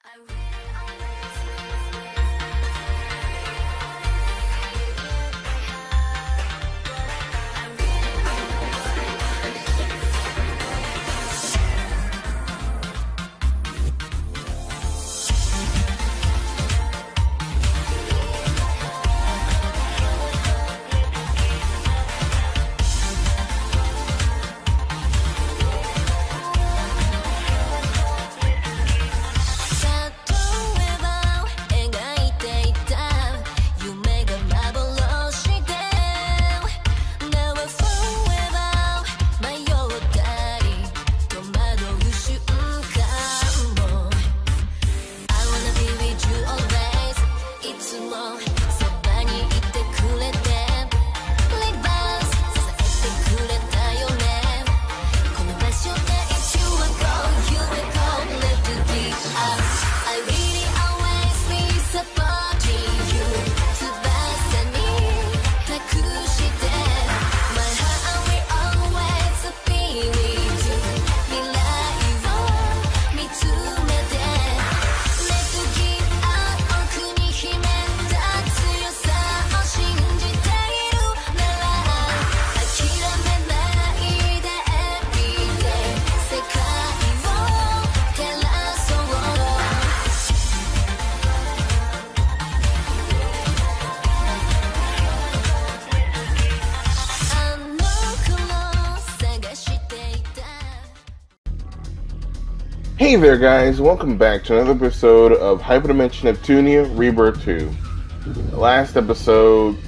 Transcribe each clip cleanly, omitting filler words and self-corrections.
Hey there guys, welcome back to another episode of HyperDimension Neptunia, Rebirth2. Last episode,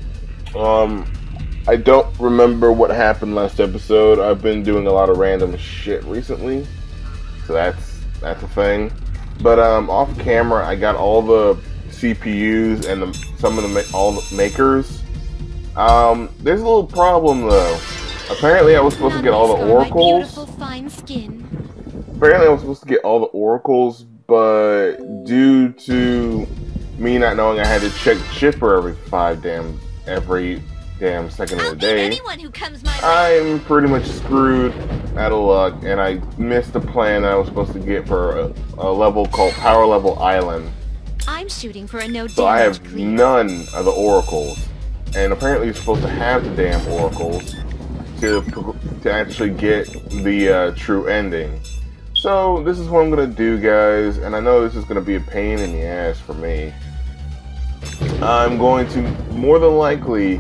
I don't remember what happened last episode. I've been doing a lot of random shit recently, so that's a thing. But off camera, I got all the CPUs and all the makers. There's a little problem though. Apparently I was supposed to get all the oracles. Apparently I was supposed to get all the oracles, but due to me not knowing I had to check shipper every damn second of the day, I'm pretty much screwed out of luck, and I missed the plan that I was supposed to get for a level called Power Level Island. I'm shooting for a no damage. So I have none of the oracles, and apparently you're supposed to have the damn oracles to actually get the true ending. So this is what I'm gonna do, guys, and I know this is gonna be a pain in the ass for me. I'm going to more than likely,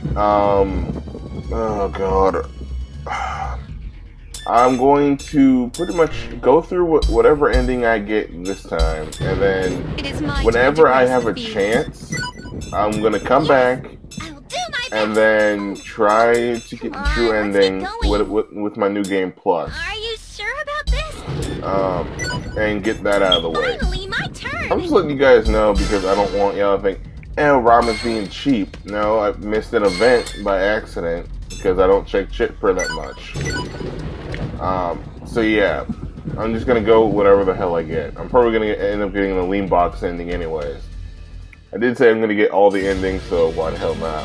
oh god, I'm going to pretty much go through whatever ending I get this time, and then whenever I have a chance, I'm gonna come back and then try to get the true ending with my new game plus. Are you sure about this? And get that out of the way. Finally, my turn. I'm just letting you guys know because I don't want y'all to think, Robin's being cheap. No, I missed an event by accident because I don't check shipper that much. So yeah, I'm just gonna go whatever the hell I get. I'm probably gonna end up getting the lean box ending anyways. I did say I'm gonna get all the endings, so why the hell not?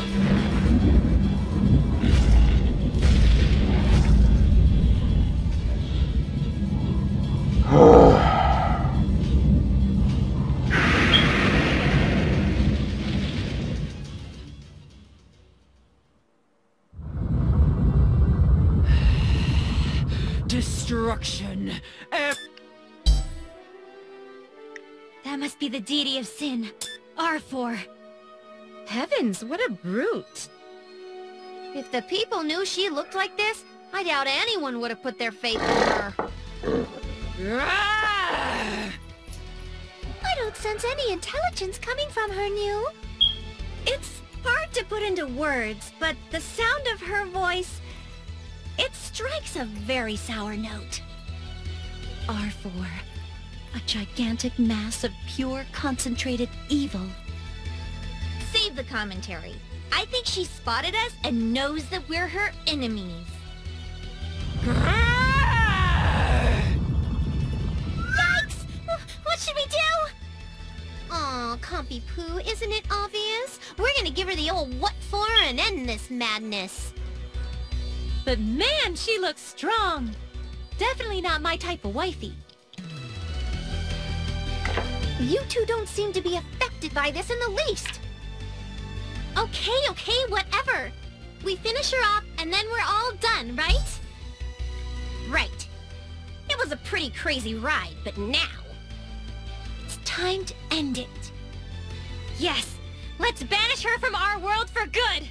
Destruction. That must be the deity of sin, R4. Heavens, what a brute. If the people knew she looked like this, I doubt anyone would have put their faith in her. I don't sense any intelligence coming from her, New. It's hard to put into words, but the sound of her voice, it strikes a very sour note. R4, a gigantic mass of pure, concentrated evil. Save the commentary. I think she spotted us and knows that we're her enemies. Yikes! What should we do? Aw, Compy Poo, isn't it obvious? We're gonna give her the old what for and end this madness. But man, she looks strong. Definitely not my type of wifey. You two don't seem to be affected by this in the least. Okay, whatever. We finish her off and then we're all done, right? Right. It was a pretty crazy ride, but now... it's time to end it. Yes, let's banish her from our world for good!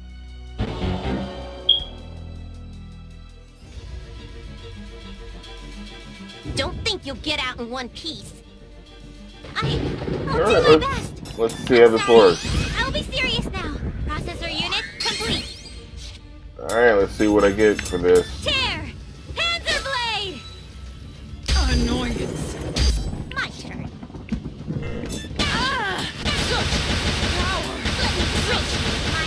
Don't think you'll get out in one piece. I'll do my best. Let's see how this works. I'll be serious now. Processor unit complete. Alright, let's see what I get for this. Tear! Panzer blade! Annoyance. My turn. Such power. Let me switch my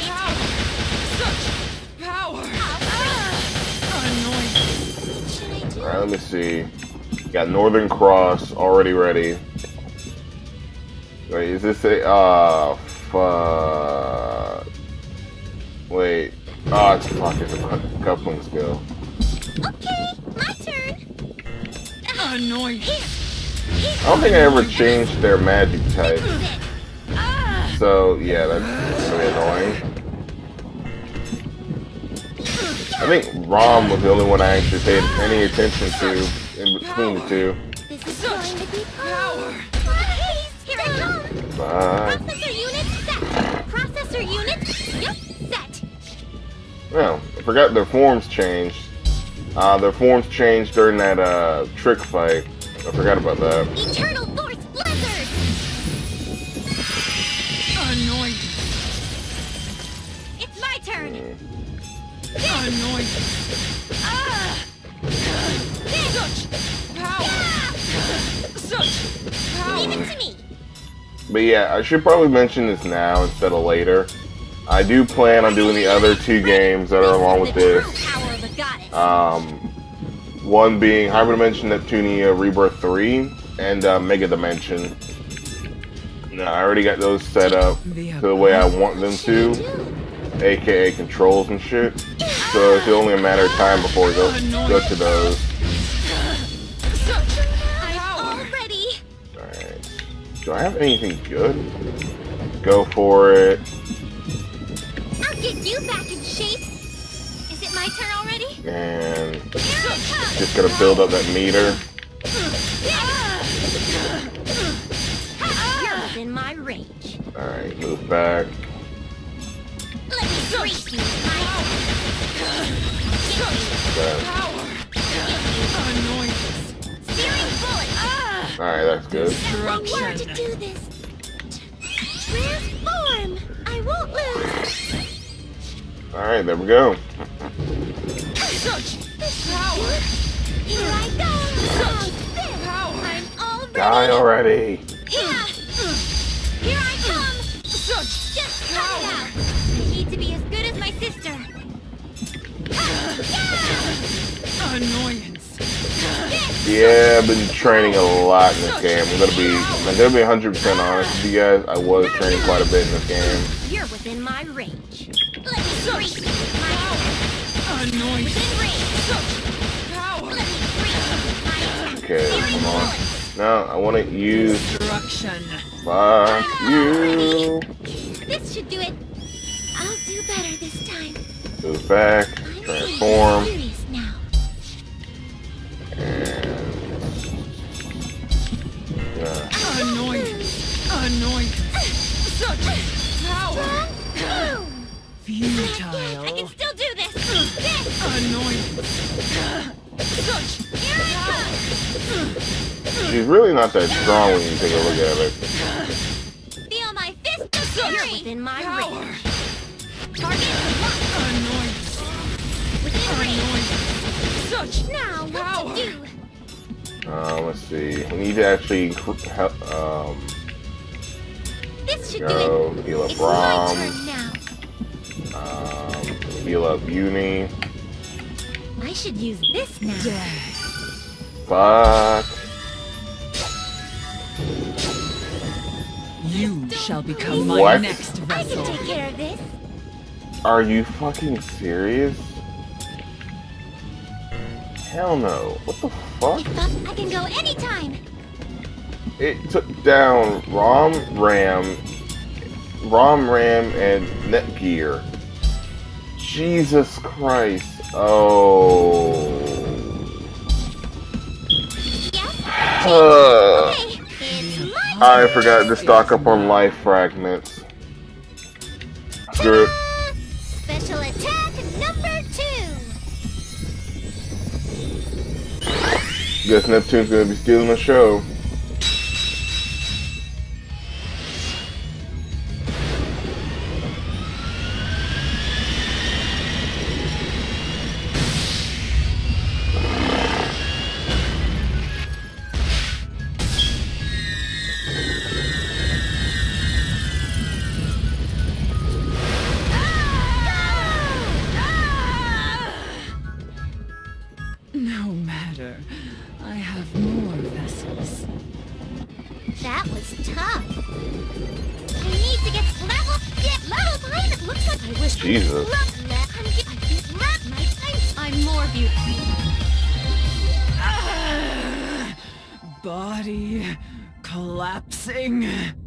Power. attack. Such power. Annoyance. Should I do? Alright, let me see. Got Northern Cross already ready. Wait, is this a... fuck. Wait. It's fucking the coupling skill. Okay, my turn. Annoyance. Here. I don't think I ever changed their magic type. Sit. So, yeah, that's really annoying. I think Rom was the only one I actually paid any attention to in between the two. This is going to be Power. Here I come. But, Processor unit set. Processor unit, yep, set. well, I forgot their forms changed. Their forms changed during that trick fight. I forgot about that. Eternal Force Blizzard. Annoyance. It's my turn. Annoyance. Such power. Such Leave power. it to me. But yeah, I should probably mention this now instead of later. I do plan on doing the other two games that are along with The this. true power of the goddess. One being HyperDimension Neptunia Rebirth2 and Mega Dimension. Now, I already got those set up to the way I want them to, aka controls and shit. So it's only a matter of time before we go to those. I'm all ready. Alright. Do I have anything good? Go for it. I'll get you back in shape. Is it my turn already? And Here I come. just gotta build up that meter. You're within my range. Alright, move back. Let me brace you with my Okay. Power. Annoyance. searing bullet. Alright, that's good. More to Destruction. do this. Transform. I won't lose. Alright, there we go. Such power. Here I go. Power. I'm all ready. Die already. Yeah. Here I come. Such Just cut it out. I need to be as good as my sister. annoyance. Yeah, I've been training a lot in this game. I'm gonna be 100% honest with you guys. I was training quite a bit in this game. You're within my range. Let me breach you with my Annoyance. within range. Power. Let me breach you with my attack. Okay, Searing come on. bullet. No, I want to use. Destruction. Fuck you. This should do it. I'll do better this time. Move back. I'm Transform. being serious now. And. Yeah. Annoyance. Annoyance. Such power. Boom. I can Futile. still do this. This. Annoyance. Such Here I come. She's really not that strong when you take a look at it. Feel my fist of fury. You're within my power. range. Target locked. Annoyance. Within range. Annoyance. Such Now what power. to do? Let's see. We need to actually This should do go it. heal up It's my Rom, turn now. heal up Uni. I should use this now. Fuck. You shall become my What? next I vessel. can take care of this. Are you fucking serious? Hell no. What the fuck? I can go anytime. it took down ROM, RAM, and Netgear. Jesus Christ. Oh. Okay, it's my I forgot to stock up on life fragments. Screw it. Special attack number 2. Guess Neptune's gonna be stealing the show. No matter. I have more vessels. That was tough. I need to get level 5. It looks like I wish. Jesus. I'm more beautiful. Body collapsing.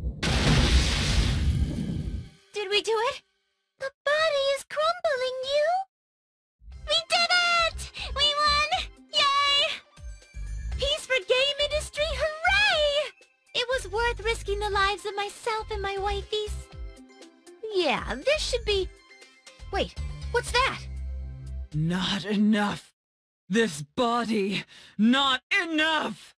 Did we do it? The body is crumbling, you. We did it! We won! Yay! Peace for Gamindustri, hooray! It was worth risking the lives of myself and my wifeys. Yeah, this should be... Wait, what's that? Not enough. This body, not enough.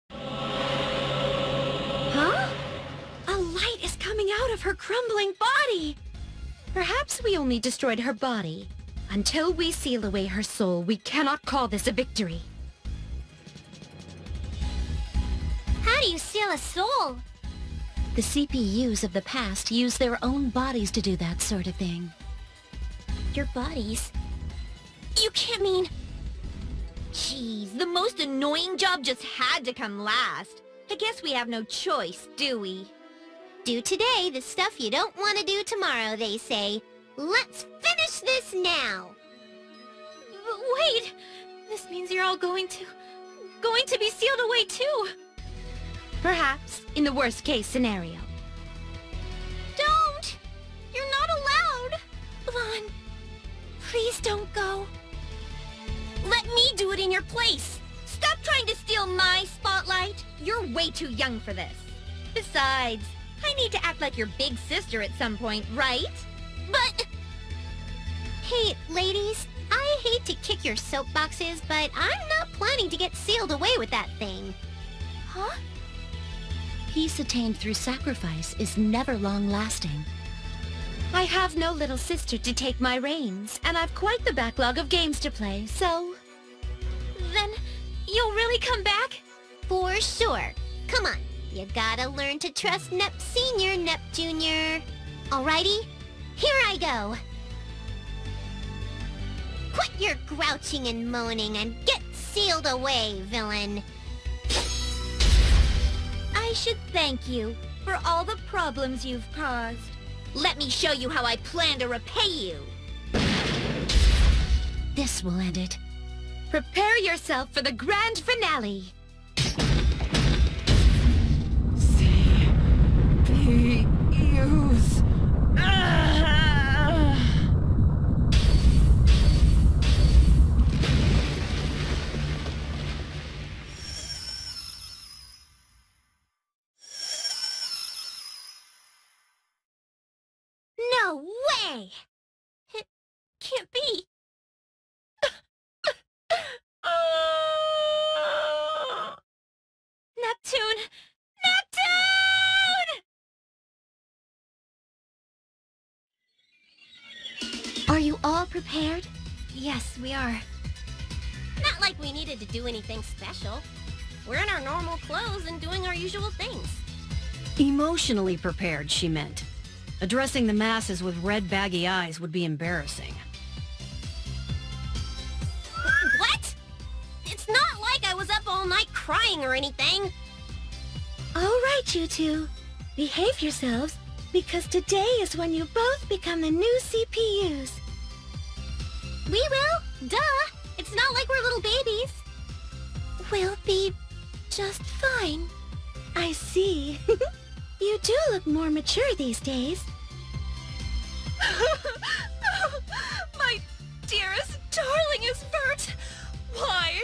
Huh? A light is coming out of her crumbling body. Perhaps we only destroyed her body. Until we seal away her soul, we cannot call this a victory. How do you seal a soul? The CPUs of the past used their own bodies to do that sort of thing. Your bodies? You can't mean... Jeez, the most annoying job just had to come last. I guess we have no choice, do we? Do today the stuff you don't want to do tomorrow, they say. Let's finish this now! Wait! This means you're all going to be sealed away too! Perhaps, in the worst-case scenario. Don't! You're not allowed! Vaughn, please don't go. Let me do it in your place! Stop trying to steal my spotlight! You're way too young for this. Besides, I need to act like your big sister at some point, right? But... Hey, ladies, I hate to kick your soapboxes, but I'm not planning to get sealed away with that thing. Huh? Peace attained through sacrifice is never long-lasting. I have no little sister to take my reins, and I've quite the backlog of games to play, so... Then, you'll really come back? For sure. Come on, you gotta learn to trust Nep Senior, Nep Junior. Alrighty, here I go. Quit your grouching and moaning and get sealed away, villain. I should thank you for all the problems you've caused. Let me show you how I plan to repay you. This will end it. Prepare yourself for the grand finale. CPUs. No way! It can't be. Neptune! Neptune! Are you all prepared? Yes, we are. Not like we needed to do anything special. We're in our normal clothes and doing our usual things. Emotionally prepared, she meant. Addressing the masses with red baggy eyes would be embarrassing. What? It's not like I was up all night crying or anything. All right, you two. Behave yourselves, because today is when you both become the new CPUs. We will? Duh! It's not like we're little babies. We'll be just fine. I see. You do look more mature these days. My dearest, darlingest Vert! Why?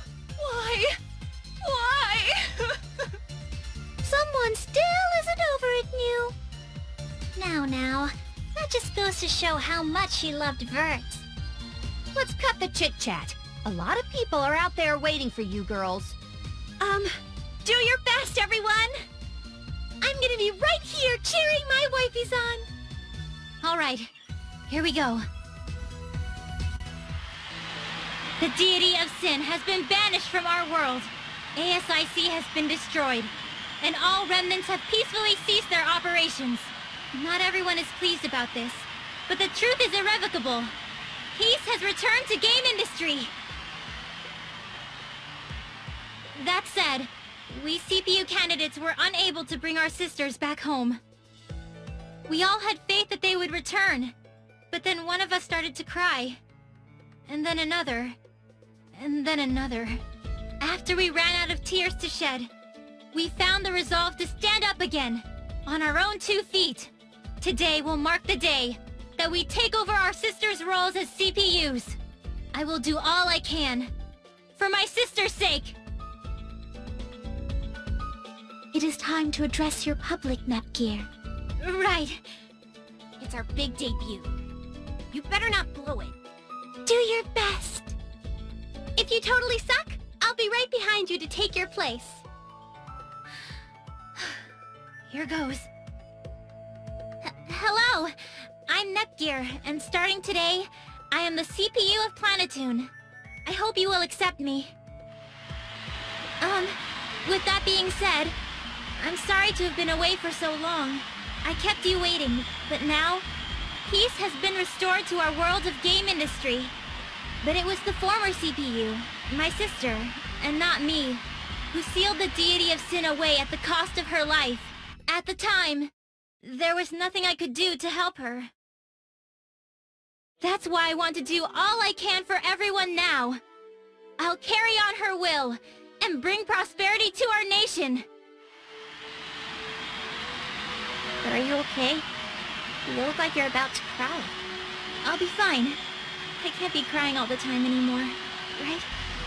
Someone still isn't over it, New. Now, that just goes to show how much she loved Vert. Let's cut the chit-chat. A lot of people are out there waiting for you girls. Do your best, everyone! I'm gonna be right here cheering my wifeys on! Alright, here we go. The deity of sin has been banished from our world. ASIC has been destroyed, and all remnants have peacefully ceased their operations. Not everyone is pleased about this, but the truth is irrevocable. Peace has returned to Gamindustri. That said, we CPU candidates were unable to bring our sisters back home. We all had faith that they would return, but then one of us started to cry. And then another. And then another. After we ran out of tears to shed, we found the resolve to stand up again, on our own 2 feet. Today will mark the day that we take over our sisters' roles as CPUs. I will do all I can, for my sister's sake. It is time to address your public, Nepgear. Right. It's our big debut. You better not blow it. Do your best. If you totally suck, I'll be right behind you to take your place. Here goes. Hello, I'm Nepgear, and starting today, I am the CPU of Planetoon. I hope you will accept me. With that being said, I'm sorry to have been away for so long. I kept you waiting, but now, peace has been restored to our world of Gamindustri. But it was the former CPU, my sister, and not me, who sealed the deity of sin away at the cost of her life. At the time, there was nothing I could do to help her. That's why I want to do all I can for everyone now. I'll carry on her will, and bring prosperity to our nation. Are you okay? You look like you're about to cry. I'll be fine. I can't be crying all the time anymore, right?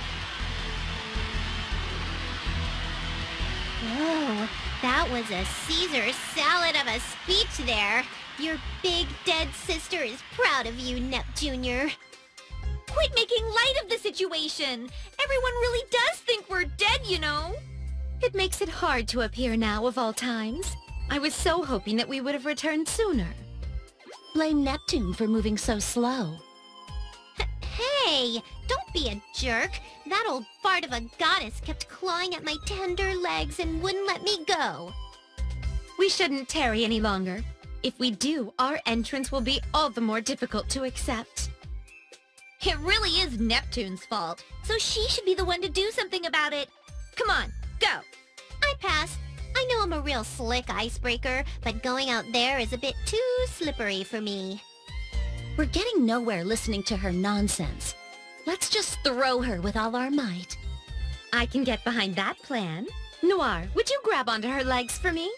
Whoa, that was a Caesar salad of a speech there. Your big dead sister is proud of you, Nep Jr. Quit making light of the situation! Everyone really does think we're dead, you know? It makes it hard to appear now of all times. I was so hoping that we would have returned sooner. Blame Neptune for moving so slow. Hey, don't be a jerk. That old fart of a goddess kept clawing at my tender legs and wouldn't let me go. We shouldn't tarry any longer. If we do, our entrance will be all the more difficult to accept. It really is Neptune's fault, so she should be the one to do something about it. Come on, go! I pass. I know I'm a real slick icebreaker, but going out there is a bit too slippery for me. We're getting nowhere listening to her nonsense. Let's just throw her with all our might. I can get behind that plan. Noir, would you grab onto her legs for me?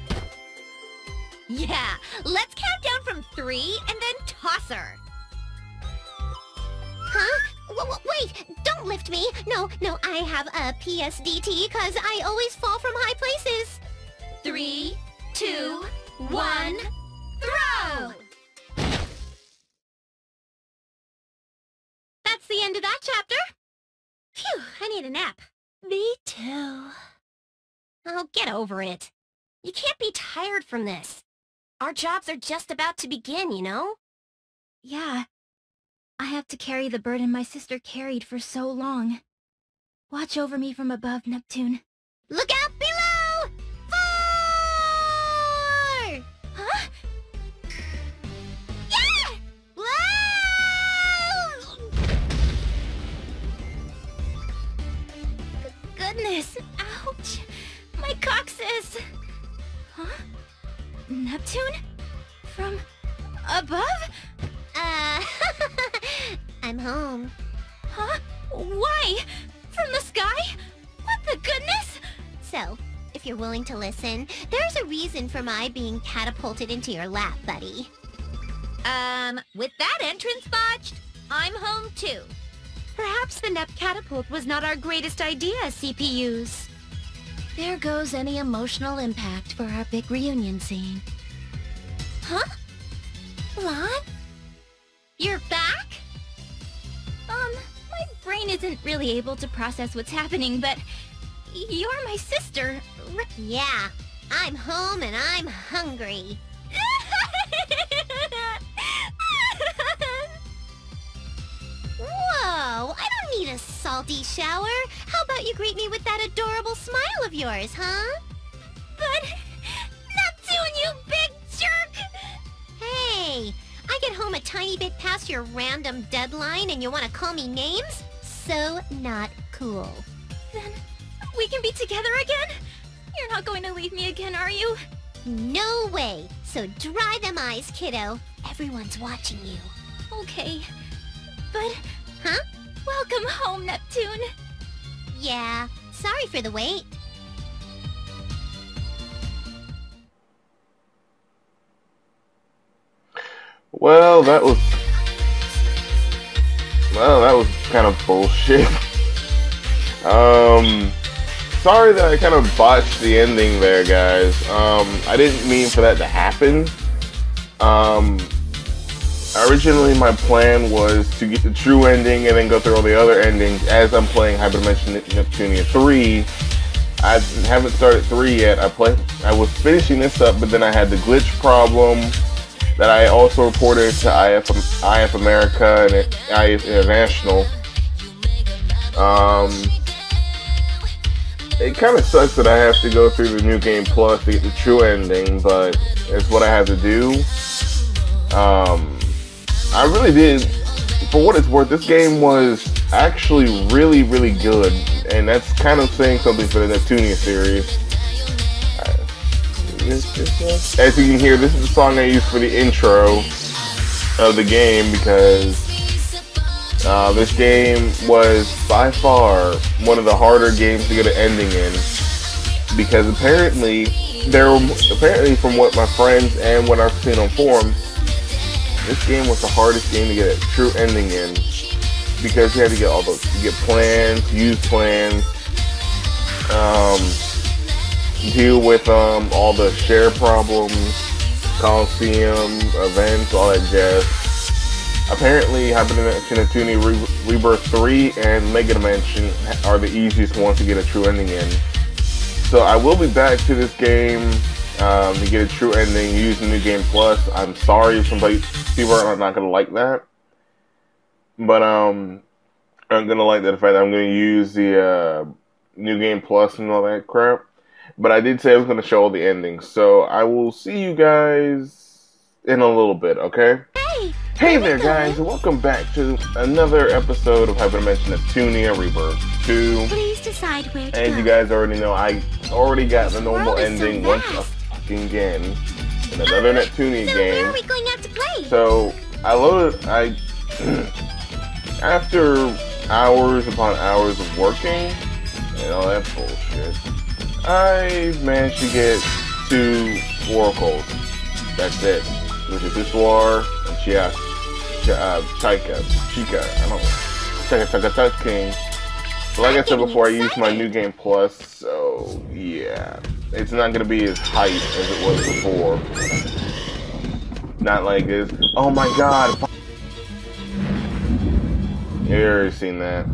Yeah, let's count down from 3 and then toss her. Huh? Wait, don't lift me. No, I have a PSDT because I always fall from high places. 3, 2, 1, throw! That's the end of that chapter. Phew, I need a nap. Me too. Oh, get over it. You can't be tired from this. Our jobs are just about to begin, you know? Yeah. I have to carry the burden my sister carried for so long. Watch over me from above, Neptune. Look out below! Fire! Huh? Yeah! Whoa! Goodness! Ouch! My coccyx! Huh? Neptune? From above? I'm home. Huh? Why? From the sky? What the goodness? So, if if you're willing to listen. There's a reason for my being catapulted into your lap, buddy. With that entrance botched, I'm home too. Perhaps the Nep catapult was not our greatest idea, CPUs. There goes any emotional impact for our big reunion scene. Huh? Lon? You're back? My brain isn't really able to process what's happening, but you're my sister. Yeah, I'm home and I'm hungry. Whoa, I don't need a salty shower. How about you greet me with that adorable smile of yours, huh? But... Neptune, you big jerk! Hey, I get home a tiny bit past your random deadline and you want to call me names? So not cool. Then we can be together again? You're not going to leave me again, are you? No way. So dry them eyes, kiddo. Everyone's watching you. Okay. But... Huh? Welcome home, Neptune. Yeah, sorry for the wait. Well, that was kind of bullshit. Sorry that I kind of botched the ending there, guys. I didn't mean for that to happen. Originally, my plan was to get the true ending and then go through all the other endings as I'm playing HyperDimension Neptunia 3. I haven't started 3 yet. I was finishing this up, but then I had the glitch problem that I also reported to IF America and IF International. It kind of sucks that I have to go through the New Game Plus to get the true ending, but it's what I have to do. I really did, for what it's worth, this game was actually really, really good, and that's kind of saying something for the Neptunia series. As you can hear, this is the song I used for the intro of the game because this game was by far one of the harder games to get an ending in, because apparently from what my friends and what I've seen on forums, this game was the hardest game to get a true ending in, because you had to get plans, use plans, deal with all the share problems, Coliseum, events, all that jazz. Apparently, HyperDimension Neptunia Rebirth 3 and Mega Dimension are the easiest ones to get a true ending in. So I will be back to this game to get a true ending using New Game Plus. I'm sorry if people are not going to like that, but I'm going to like the fact that I'm going to use the New Game Plus and all that crap. But I did say I was going to show all the endings, so I will see you guys in a little bit, okay? Hey there, guys, and welcome back to another episode of HyperDimension Neptunia Rebirth 2. Please decide where to go. As you guys already know, I already got the normal ending once again in another Neptunia game. Where are we going out to play? So after hours upon hours of working and all that bullshit, I managed to get 2 oracles. That's it. Which is Hiswar and Chica, I don't know. Chika King. So like I said before, I used my New Game Plus, so yeah. It's not gonna be as hype as it was before. Not like this. Oh my god! You already seen that.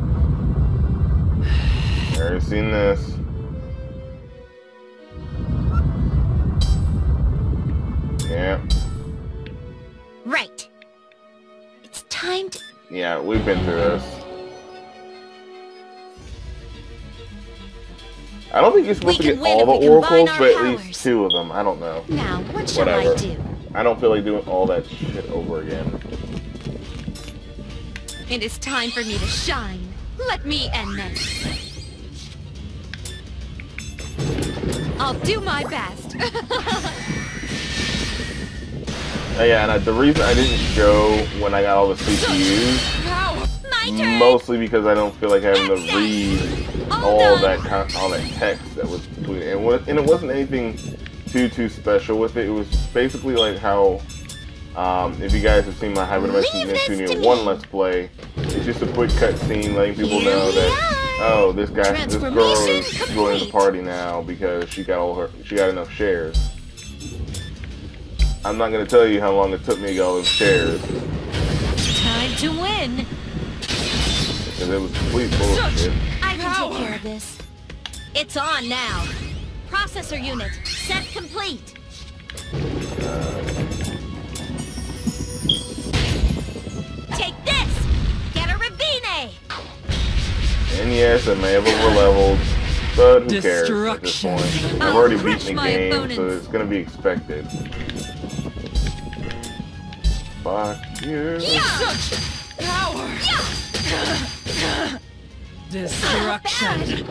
You already seen this. Yeah. Right. It's time to... Yeah, we've been through this. I don't think you're supposed to get all the oracles, but at least 2 of them. I don't know. Now, what shall I do? I don't feel like doing all that shit over again. It is time for me to shine. Let me end this. I'll do my best. Yeah, and the reason I didn't show when I got all the CPUs, mostly because I don't feel like having to read all that text that was complete it. And it wasn't anything too special with it. It was basically like how, if you guys have seen my HyperDimension Neptunia 1 Let's Play, it's just a quick cutscene letting people know that, oh, this girl is joining the party now because she got enough shares. I'm not gonna tell you how long it took me to get all those shares. Time to win. Because it was complete bullshit. I can take care of this. It's on now. Processor unit, set complete. Take this! Get a Ravine! And yes, I may have over-leveled, but who cares at this point? I've already beaten the game, so it's gonna be expected. Fuck you. Power! Destruction!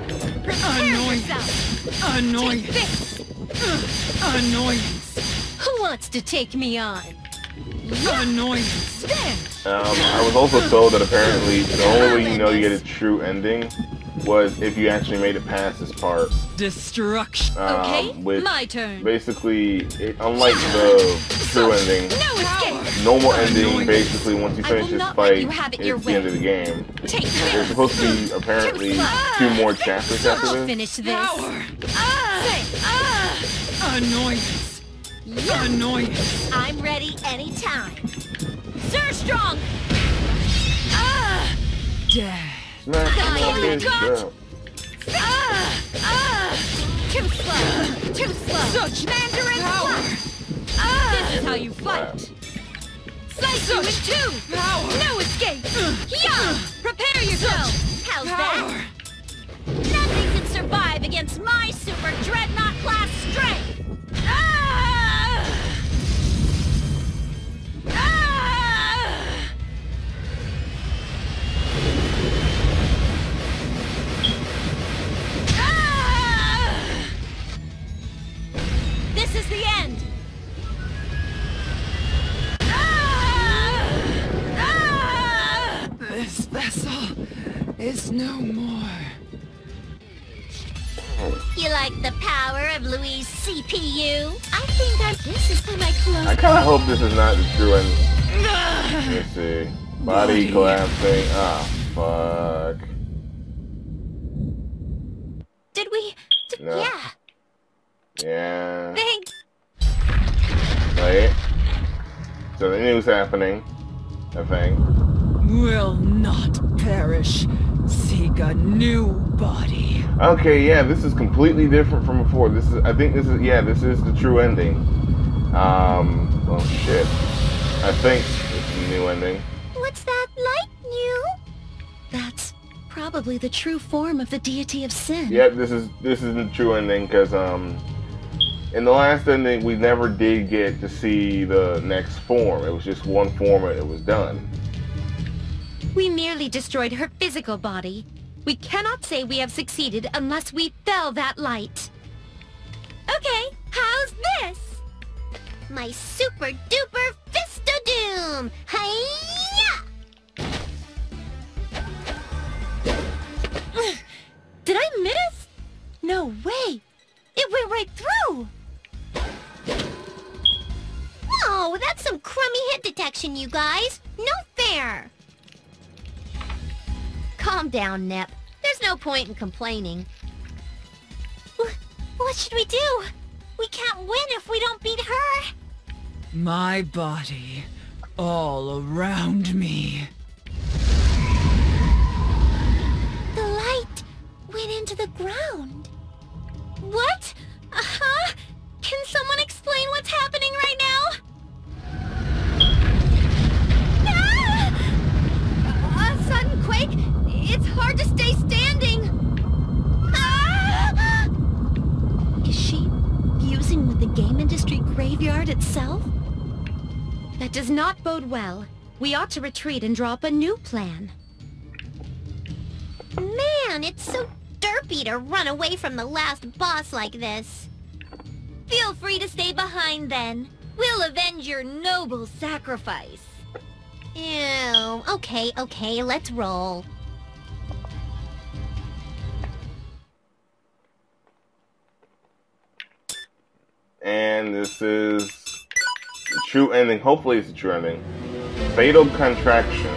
Annoyance! Annoyance! Who wants to take me on? Annoyance! I was also told that apparently the only way you know you get a true ending was if you actually made it past this part. Destruction! Okay, which my turn. Basically, unlike the true ending, normal ending, basically once you finish this fight, it's the end of the game. There's supposed to be apparently 2 more chapters after this. Finish this. Power! Annoyance! Annoyance! I'm ready anytime. Sir Strong! Dead. Smash him off his shell. Too slow. Too slow. Such Mandarin power! This is how you fight. Slice you in two. Power! No escape. Yeah! Prepare yourself. How's Power! that? Nothing can survive against my super dreadnought class strength. This is the end. This vessel is no more. You like the power of Louis' CPU? I think this is my clothes. I kind of hope this is not the true ending. Let's see. Body collapsing. Ah, fuck. Did we? No. Yeah. Yeah. Thanks. Right? So the news happening, I think. Will not perish. Seek a new body. Okay, yeah, this is completely different from before. This is the true ending. Well, shit. I think it's the new ending. What's that light, New? That's probably the true form of the deity of sin. Yep, this is the true ending because in the last ending we never did get to see the next form. It was just one form and it was done. We merely destroyed her physical body. We cannot say we have succeeded unless we fell that light. Okay, how's this? My super duper fist of doom! Hiya! Did I miss? No way! It went right through! Oh, that's some crummy hit detection, you guys. No fair. Calm down, Nep. There's no point in complaining. What should we do? We can't win if we don't beat her! My body, all around me. The light went into the ground. What? Uh-huh? Can someone explain what's happening right now? Ah! A sudden quake? It's hard to stay standing. Ah! Is she fusing with the Gamindustri graveyard itself? That does not bode well. We ought to retreat and draw up a new plan. Man, it's so derpy to run away from the last boss like this. Feel free to stay behind then. We'll avenge your noble sacrifice. Ew. Okay, let's roll. and this is the true ending. Hopefully it's the true ending. Fatal Contraction.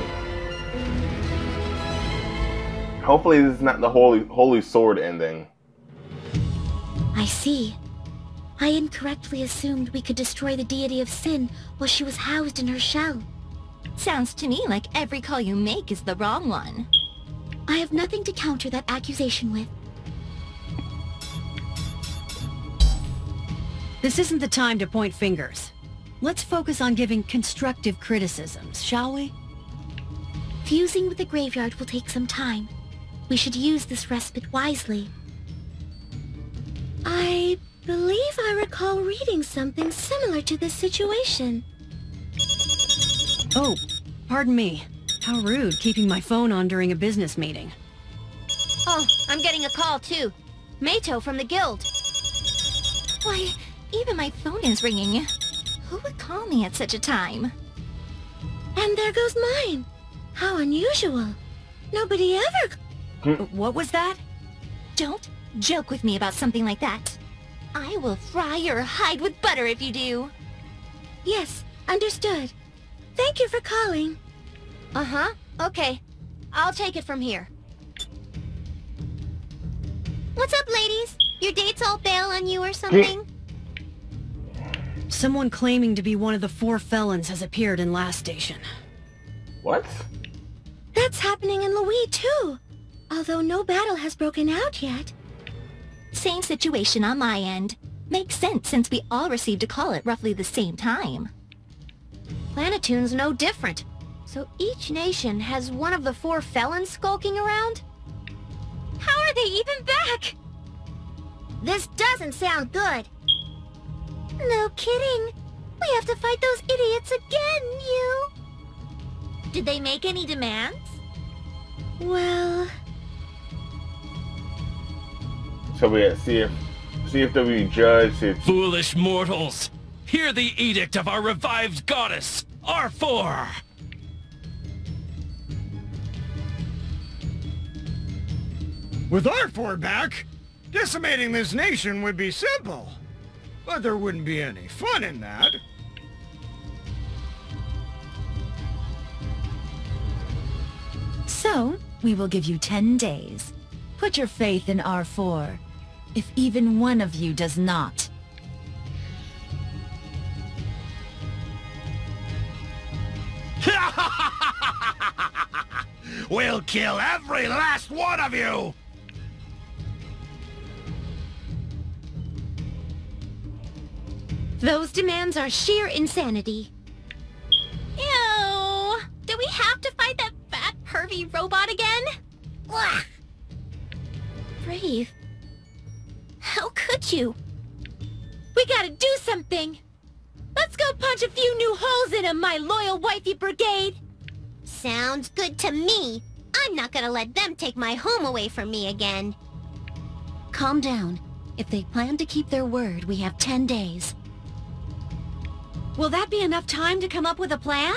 Hopefully this is not the Holy Sword ending. I see. I incorrectly assumed we could destroy the deity of sin while she was housed in her shell. Sounds to me like every call you make is the wrong one. I have nothing to counter that accusation with. This isn't the time to point fingers. Let's focus on giving constructive criticisms, shall we? Fusing with the graveyard will take some time. We should use this respite wisely. I believe I recall reading something similar to this situation. Oh, pardon me. How rude, keeping my phone on during a business meeting. Oh, I'm getting a call too. Mato from the guild. Why, even my phone is ringing. Who would call me at such a time? And there goes mine. How unusual. Nobody ever... What was that? Don't joke with me about something like that. I will fry your hide with butter if you do. Yes, understood. Thank you for calling. Uh-huh. Okay. I'll take it from here. What's up, ladies? Your dates all bail on you or something? Someone claiming to be one of the 4 felons has appeared in last station. What? That's happening in Louis too. Although no battle has broken out yet. Same situation on my end. Makes sense since we all received a call at roughly the same time. Planetoon's no different. So each nation has one of the 4 felons skulking around? How are they even back? This doesn't sound good. No kidding. We have to fight those idiots again, you. Did they make any demands? Well... So we had CFW judge. Foolish mortals! Hear the edict of our revived goddess, R4! With R4 back, decimating this nation would be simple. But there wouldn't be any fun in that. So, we will give you 10 days. Put your faith in R4. If even one of you does not. We'll kill every last one of you! Those demands are sheer insanity. Ew! Do we have to fight that fat, pervy robot again? Ugh. Brave. How could you? We gotta do something! Let's go punch a few new holes in 'em, my loyal wifey brigade! Sounds good to me. I'm not gonna let them take my home away from me again. Calm down. If they plan to keep their word, we have 10 days. Will that be enough time to come up with a plan?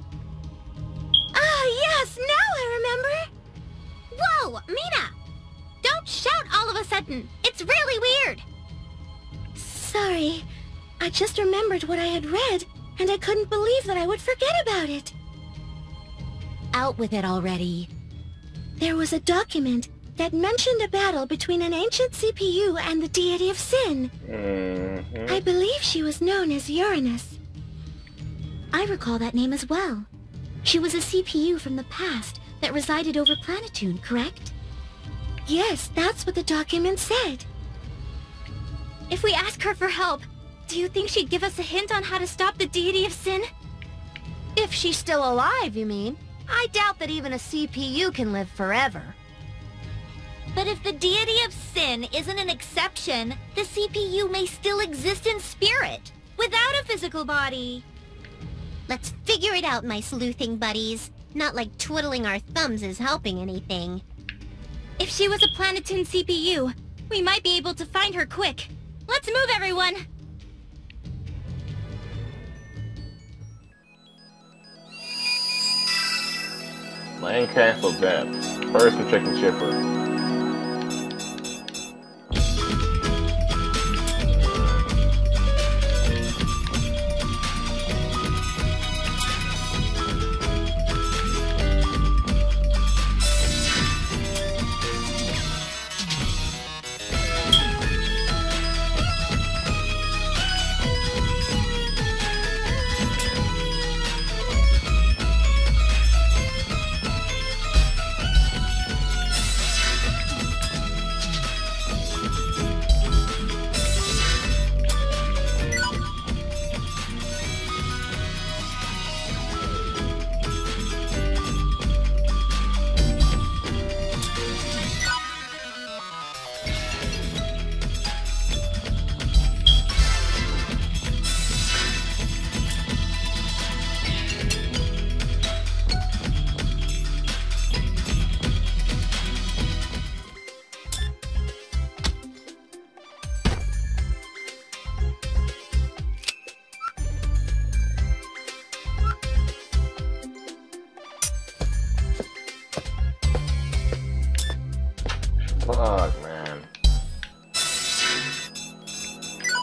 Ah, yes! Now I remember! Whoa! Mina! Don't shout all of a sudden! It's really weird! Sorry. I just remembered what I had read, and I couldn't believe that I would forget about it. Out with it already. There was a document that mentioned a battle between an ancient CPU and the deity of sin. I believe she was known as Uranus. I recall that name as well. She was a CPU from the past that resided over Planetoon, correct? Yes, that's what the document said. If we ask her for help, do you think she'd give us a hint on how to stop the deity of sin? If she's still alive, you mean? I doubt that even a CPU can live forever. But if the deity of sin isn't an exception, the CPU may still exist in spirit, without a physical body. Let's figure it out, my sleuthing buddies. Not like twiddling our thumbs is helping anything. If she was a Planetoon CPU, we might be able to find her quick. Let's move, everyone! Castle Depths. First, we're checking Chipper.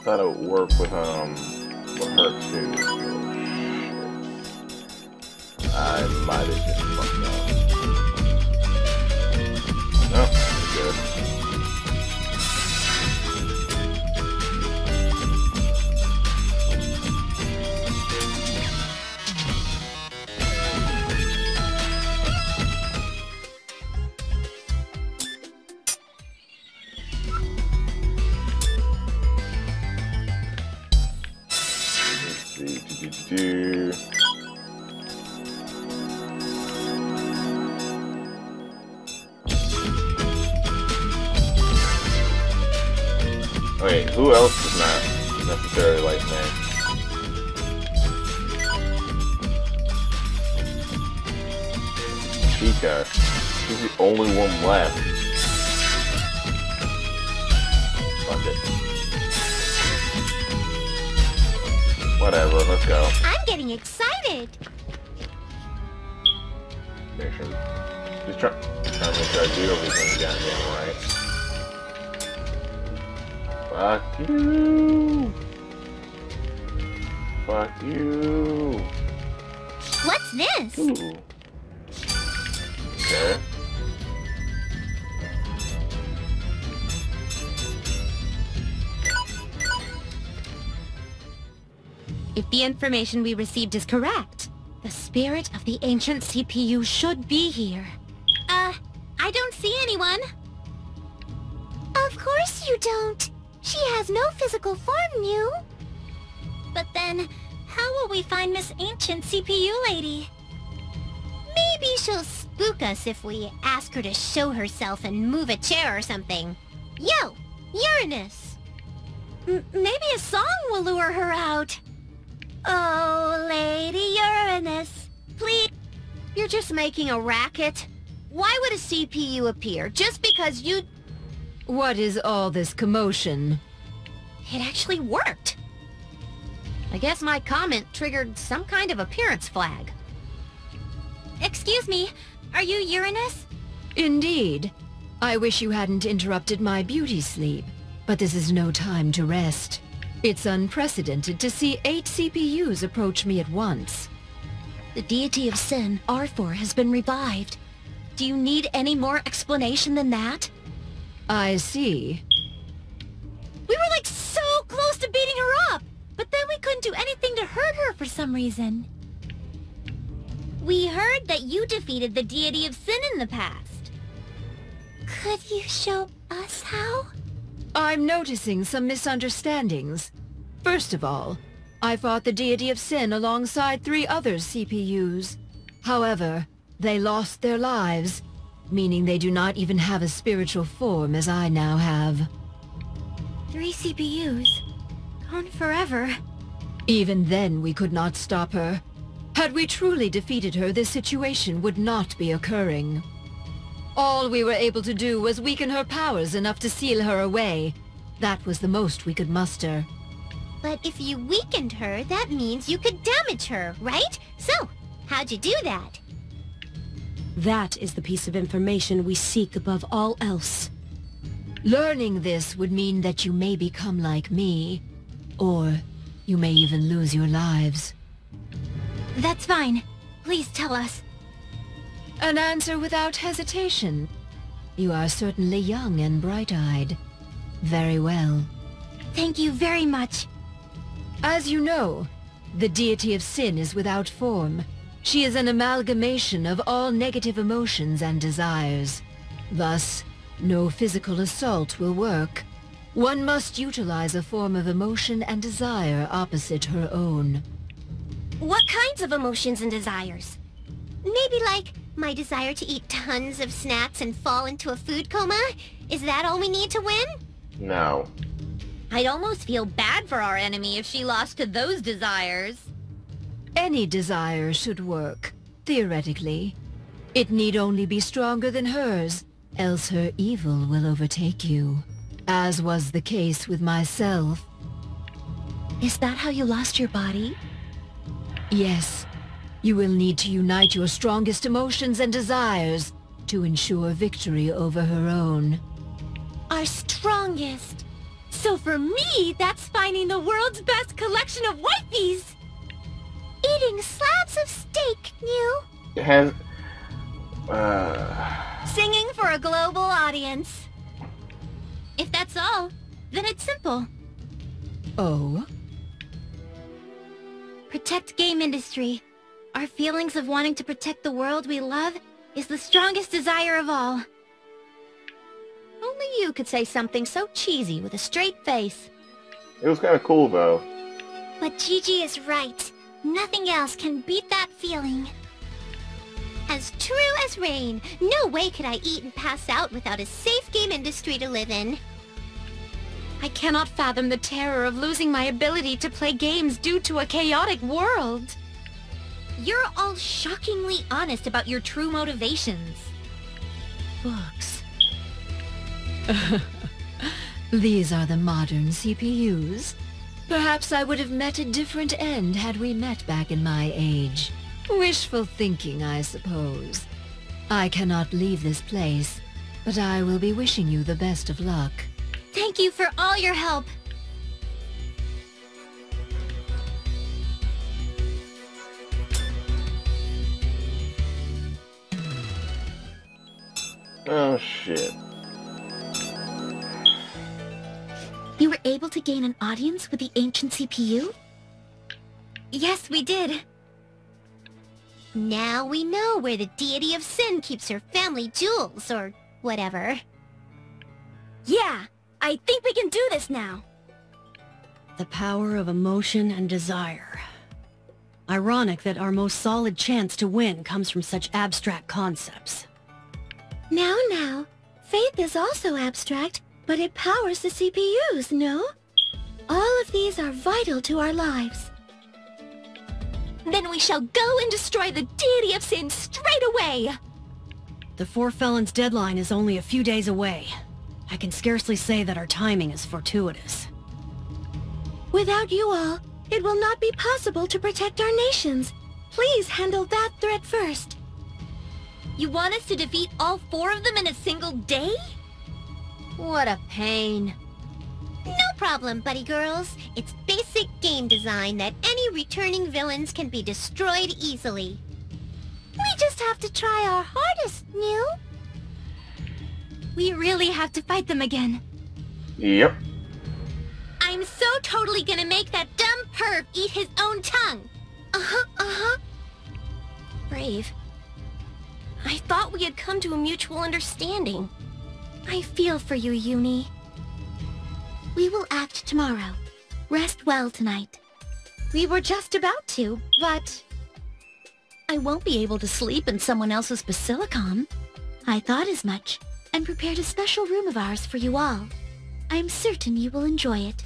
thought it would work with her too. I might have just fucked up. Nope, good. Wait, who else is not necessarily like me? Chica. She's the only one left. Fuck it. Whatever, let's go. I'm getting excited. Make sure. Just trying to make sure I do everything goddamn right. Fuck you! Fuck you! What's this? Ooh. Okay. If the information we received is correct, the spirit of the ancient CPU should be here. I don't see anyone. Of course you don't. She has no physical form, Mew. But then, how will we find Miss Ancient CPU Lady? Maybe she'll spook us if we ask her to show herself and move a chair or something. Yo, Uranus! Maybe a song will lure her out. Oh, Lady Uranus, please. You're just making a racket. Why would a CPU appear just because you... What is all this commotion? It actually worked. I guess my comment triggered some kind of appearance flag. Excuse me, are you Uranus? Indeed. I wish you hadn't interrupted my beauty sleep, but this is no time to rest. It's unprecedented to see 8 CPUs approach me at once. The deity of sin, R4, has been revived. Do you need any more explanation than that? I see. We were like so close to beating her up, but then we couldn't do anything to hurt her for some reason. We heard that you defeated the deity of sin in the past. Could you show us how? I'm noticing some misunderstandings. First of all, I fought the deity of sin alongside 3 other CPUs. However, they lost their lives, meaning they do not even have a spiritual form as I now have. 3 CPUs. Gone forever. Even then, we could not stop her. Had we truly defeated her, this situation would not be occurring. All we were able to do was weaken her powers enough to seal her away. That was the most we could muster. But if you weakened her, that means you could damage her, right? So, how'd you do that? That is the piece of information we seek above all else. Learning this would mean that you may become like me, or you may even lose your lives. That's fine. Please tell us. An answer without hesitation. You are certainly young and bright-eyed. Very well. Thank you very much. As you know, the deity of sin is without form. She is an amalgamation of all negative emotions and desires. Thus, no physical assault will work. One must utilize a form of emotion and desire opposite her own. What kinds of emotions and desires? Maybe like my desire to eat tons of snacks and fall into a food coma? Is that all we need to win? No. I'd almost feel bad for our enemy if she lost to those desires. Any desire should work, theoretically. It need only be stronger than hers, else her evil will overtake you. As was the case with myself. Is that how you lost your body? Yes. You will need to unite your strongest emotions and desires to ensure victory over her own. Our strongest. So for me, that's finding the world's best collection of wifeys! Eating slabs of steak, New. It has... Singing for a global audience. If that's all, then it's simple. Oh? Protect Gamindustri. Our feelings of wanting to protect the world we love is the strongest desire of all. Only you could say something so cheesy with a straight face. It was kind of cool, though. But Gigi is right. Nothing else can beat that feeling. As true as rain, no way could I eat and pass out without a safe Gamindustri to live in. I cannot fathom the terror of losing my ability to play games due to a chaotic world. You're all shockingly honest about your true motivations. Books. These are the modern CPUs. Perhaps I would have met a different end had we met back in my age. Wishful thinking, I suppose. I cannot leave this place, but I will be wishing you the best of luck. Thank you for all your help. Oh, shit. You were able to gain an audience with the ancient CPU? Yes, we did. Now we know where the deity of sin keeps her family jewels, or whatever. Yeah, I think we can do this now. The power of emotion and desire. Ironic that our most solid chance to win comes from such abstract concepts. Now, faith is also abstract, but it powers the CPUs, no? All of these are vital to our lives. Then we shall go and destroy the deity of sin straight away! The Four Felons deadline is only a few days away. I can scarcely say that our timing is fortuitous. Without you all, it will not be possible to protect our nations. Please handle that threat first. You want us to defeat all 4 of them in a single day? What a pain. No problem, buddy girls. It's basic game design that any returning villains can be destroyed easily. We just have to try our hardest, New. We really have to fight them again. Yep. I'm so totally gonna make that dumb perv eat his own tongue! Brave. I thought we had come to a mutual understanding. I feel for you, Uni. We will act tomorrow. Rest well tonight. We were just about to, but... I won't be able to sleep in someone else's basilicom. I thought as much, and prepared a special room of ours for you all. I'm certain you will enjoy it.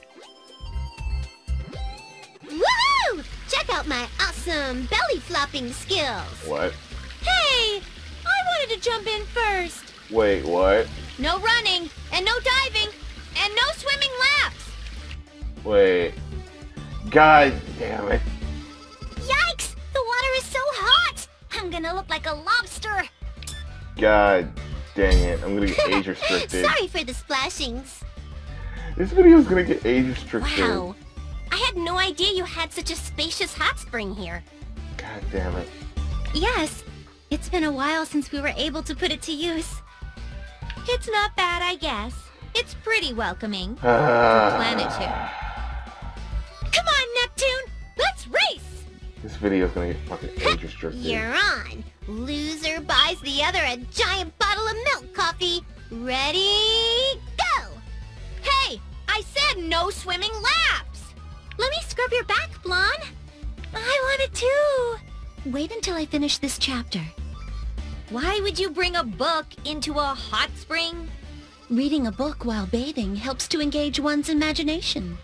Woohoo! Check out my awesome belly-flopping skills! What? Hey! I wanted to jump in first! Wait, what? No running, and no diving, and no swimming laps! Wait. God damn it. Yikes! The water is so hot! I'm gonna look like a lobster! God dang it. I'm gonna get age restricted. Sorry for the splashings. This video's gonna get age restricted. Wow. I had no idea you had such a spacious hot spring here. God damn it. Yes, it's been a while since we were able to put it to use. It's not bad, I guess. It's pretty welcoming. For Planet 2. Come on, Neptune! Let's race! This video's gonna get fucking age restricted. You're on. Loser buys the other a giant bottle of milk coffee. Ready, go! Hey, I said no swimming laps! Let me scrub your back, Blonde. I wanted to. Wait until I finish this chapter. Why would you bring a book into a hot spring? Reading a book while bathing helps to engage one's imagination.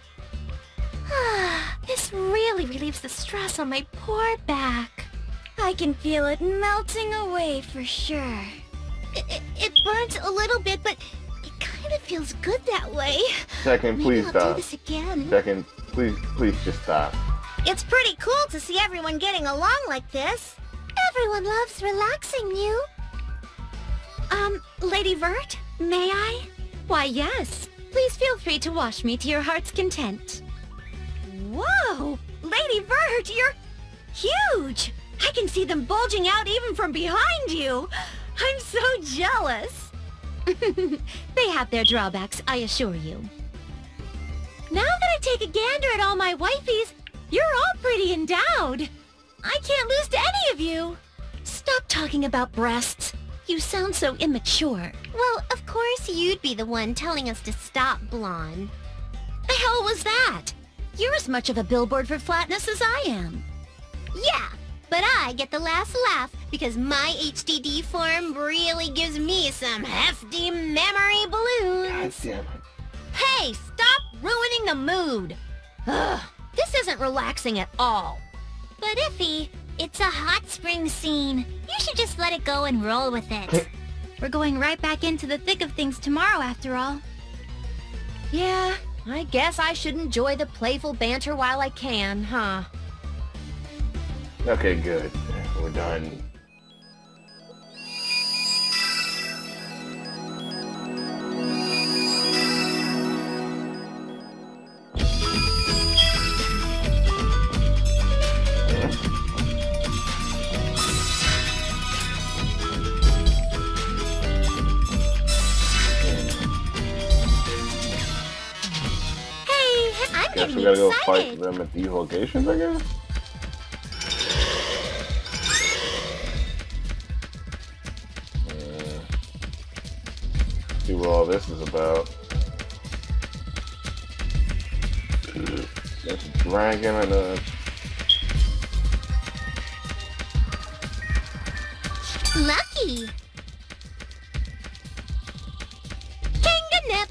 This really relieves the stress on my poor back. I can feel it melting away for sure. It burns a little bit, but it kind of feels good that way. Second, please Maybe I'll stop. do this again. Second, please just stop. It's pretty cool to see everyone getting along like this. Everyone loves relaxing, you. Lady Vert, may I? Why, yes. Please feel free to wash me to your heart's content. Whoa! Lady Vert, you're huge! I can see them bulging out even from behind you! I'm so jealous! They have their drawbacks, I assure you. Now that I take a gander at all my wifeys, you're all pretty endowed. I can't lose to any of you. Stop talking about breasts. You sound so immature. Well, of course you'd be the one telling us to stop, Blonde. The hell was that? You're as much of a billboard for flatness as I am. Yeah, but I get the last laugh because my HDD form really gives me some hefty memory balloons. God damn it. Hey, stop ruining the mood. Ugh, this isn't relaxing at all. But Iffy, it's a hot spring scene. You should just let it go and roll with it. We're going right back into the thick of things tomorrow, after all. Yeah, I guess I should enjoy the playful banter while I can, huh? Okay, good. We're done. Guess we gotta go fight them at the locations, I guess? See what all this is about. There's a dragon and a... Lucky! Kanganip!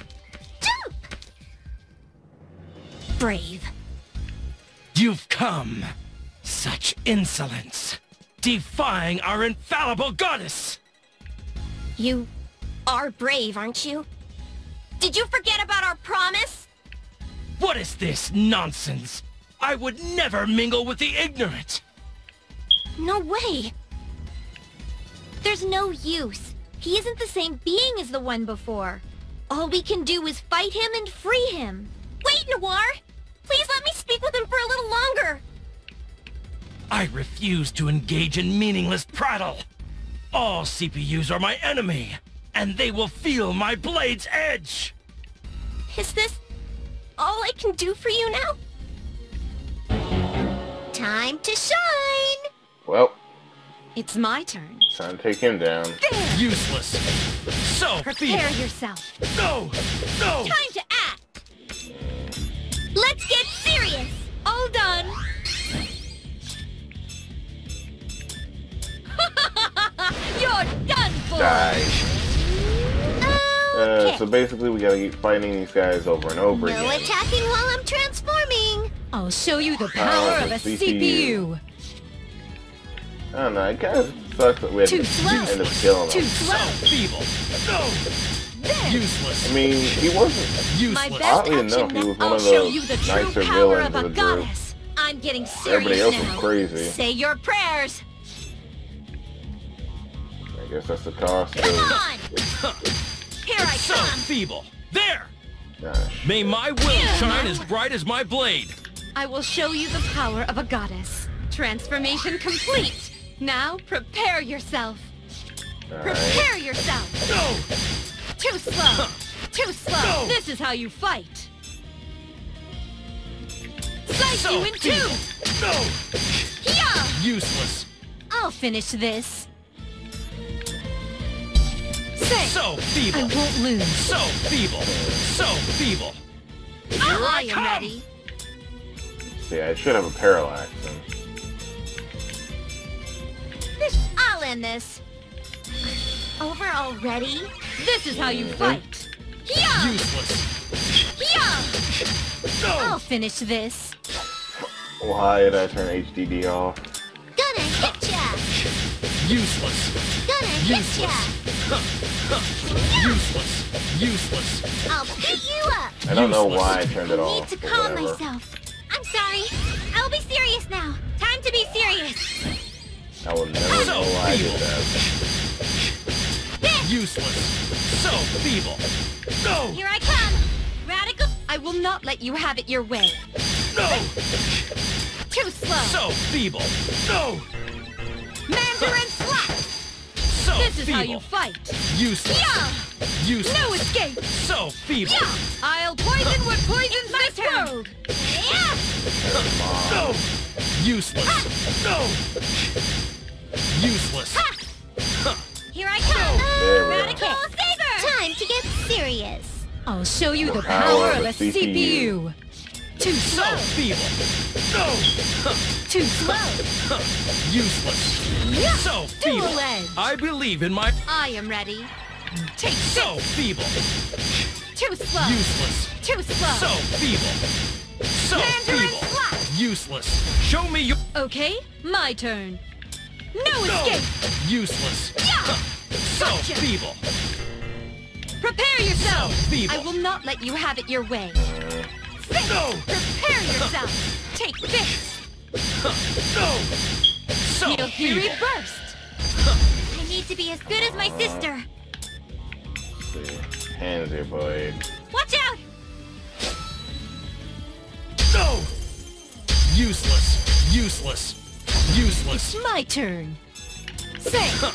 Brave. You've come. Such insolence. Defying our infallible goddess. You are brave, aren't you? Did you forget about our promise? What is this nonsense? I would never mingle with the ignorant. No way. There's no use. He isn't the same being as the one before. All we can do is fight him and free him. Wait, Noir! Please let me speak with him for a little longer! I refuse to engage in meaningless prattle. All CPUs are my enemy, and they will feel my blade's edge. Is this all I can do for you now? Time to shine! Well, It's my turn. time to take him down. Useless. So Prepare feeble. yourself. No! No! Time to act! Let's get serious! All done. You're done for! Die. So basically we gotta keep fighting these guys over and over No again. attacking while I'm transforming! I'll show you the power of a CPU. I don't know, it kind of sucks that we had Too to slow. end up killing Too him. So slow. feeble. No! Useless. I mean, he wasn't... My Useless. best Oddly action enough, he was one I'll of show the you the true nicer power villains of of a the group. goddess. I'm getting serious Everybody else now. was crazy. Say your prayers! I guess that's the cost Come of... on! Here I So come! feeble. There! Gosh. May my will shine as bright as my blade. I will show you the power of a goddess. Transformation complete. Now prepare yourself. Alright. Prepare yourself. No! Too slow. Too slow. No. This is how you fight. Slice So you in two. feeble. No! Yeah. Useless. I'll finish this. Say, So I feeble. won't lose. So feeble. So feeble. Here I am come. ready. See, I should have a parallax. Then. I'll end this. Over already? This is how you fight. Yeah! Useless. Yeah! I'll No! finish this. Why did I turn HDD off? Gonna hit ya! Useless. Gonna hit ya! Useless. Useless. I'll beat you up! I don't know Useless. why I turned it Need off. to but calm whatever. myself. I'm sorry. I'll be serious now. Time to be serious. I will never know why I did that. Useless. So feeble. No! Here I come. I will not let you have it your way. No! Too slow. So feeble! No! Mandarin slap! So This is feeble! how you fight. Useless! Yeah! Useless! No escape! So feeble! Yeah! I'll poison what poisons this world! Yeah! No! Useless! No! Useless! Ha! Here I come! There we go. Radical Saber! Time to get serious. I'll show you the Power power of of a a CPU. Too So slow. feeble! No! Too slow. Useless! So feeble! Dual edge. I believe in my... I am ready. Take So feeble! Too slow. Useless! Too slow. So feeble! So Mandarin feeble! slap. Useless! Show me your... Okay, my turn. No No! escape! Useless! Yeah! So Gotcha. feeble! Prepare yourself! So feeble! I will not let you have it your way. No! Prepare yourself! Take this! No! So Feel fury feeble! burst! I need to be as good as my sister. Let's see. Hands here, blade. Watch out! No! Useless! Useless! Useless! It's my turn. Say! No!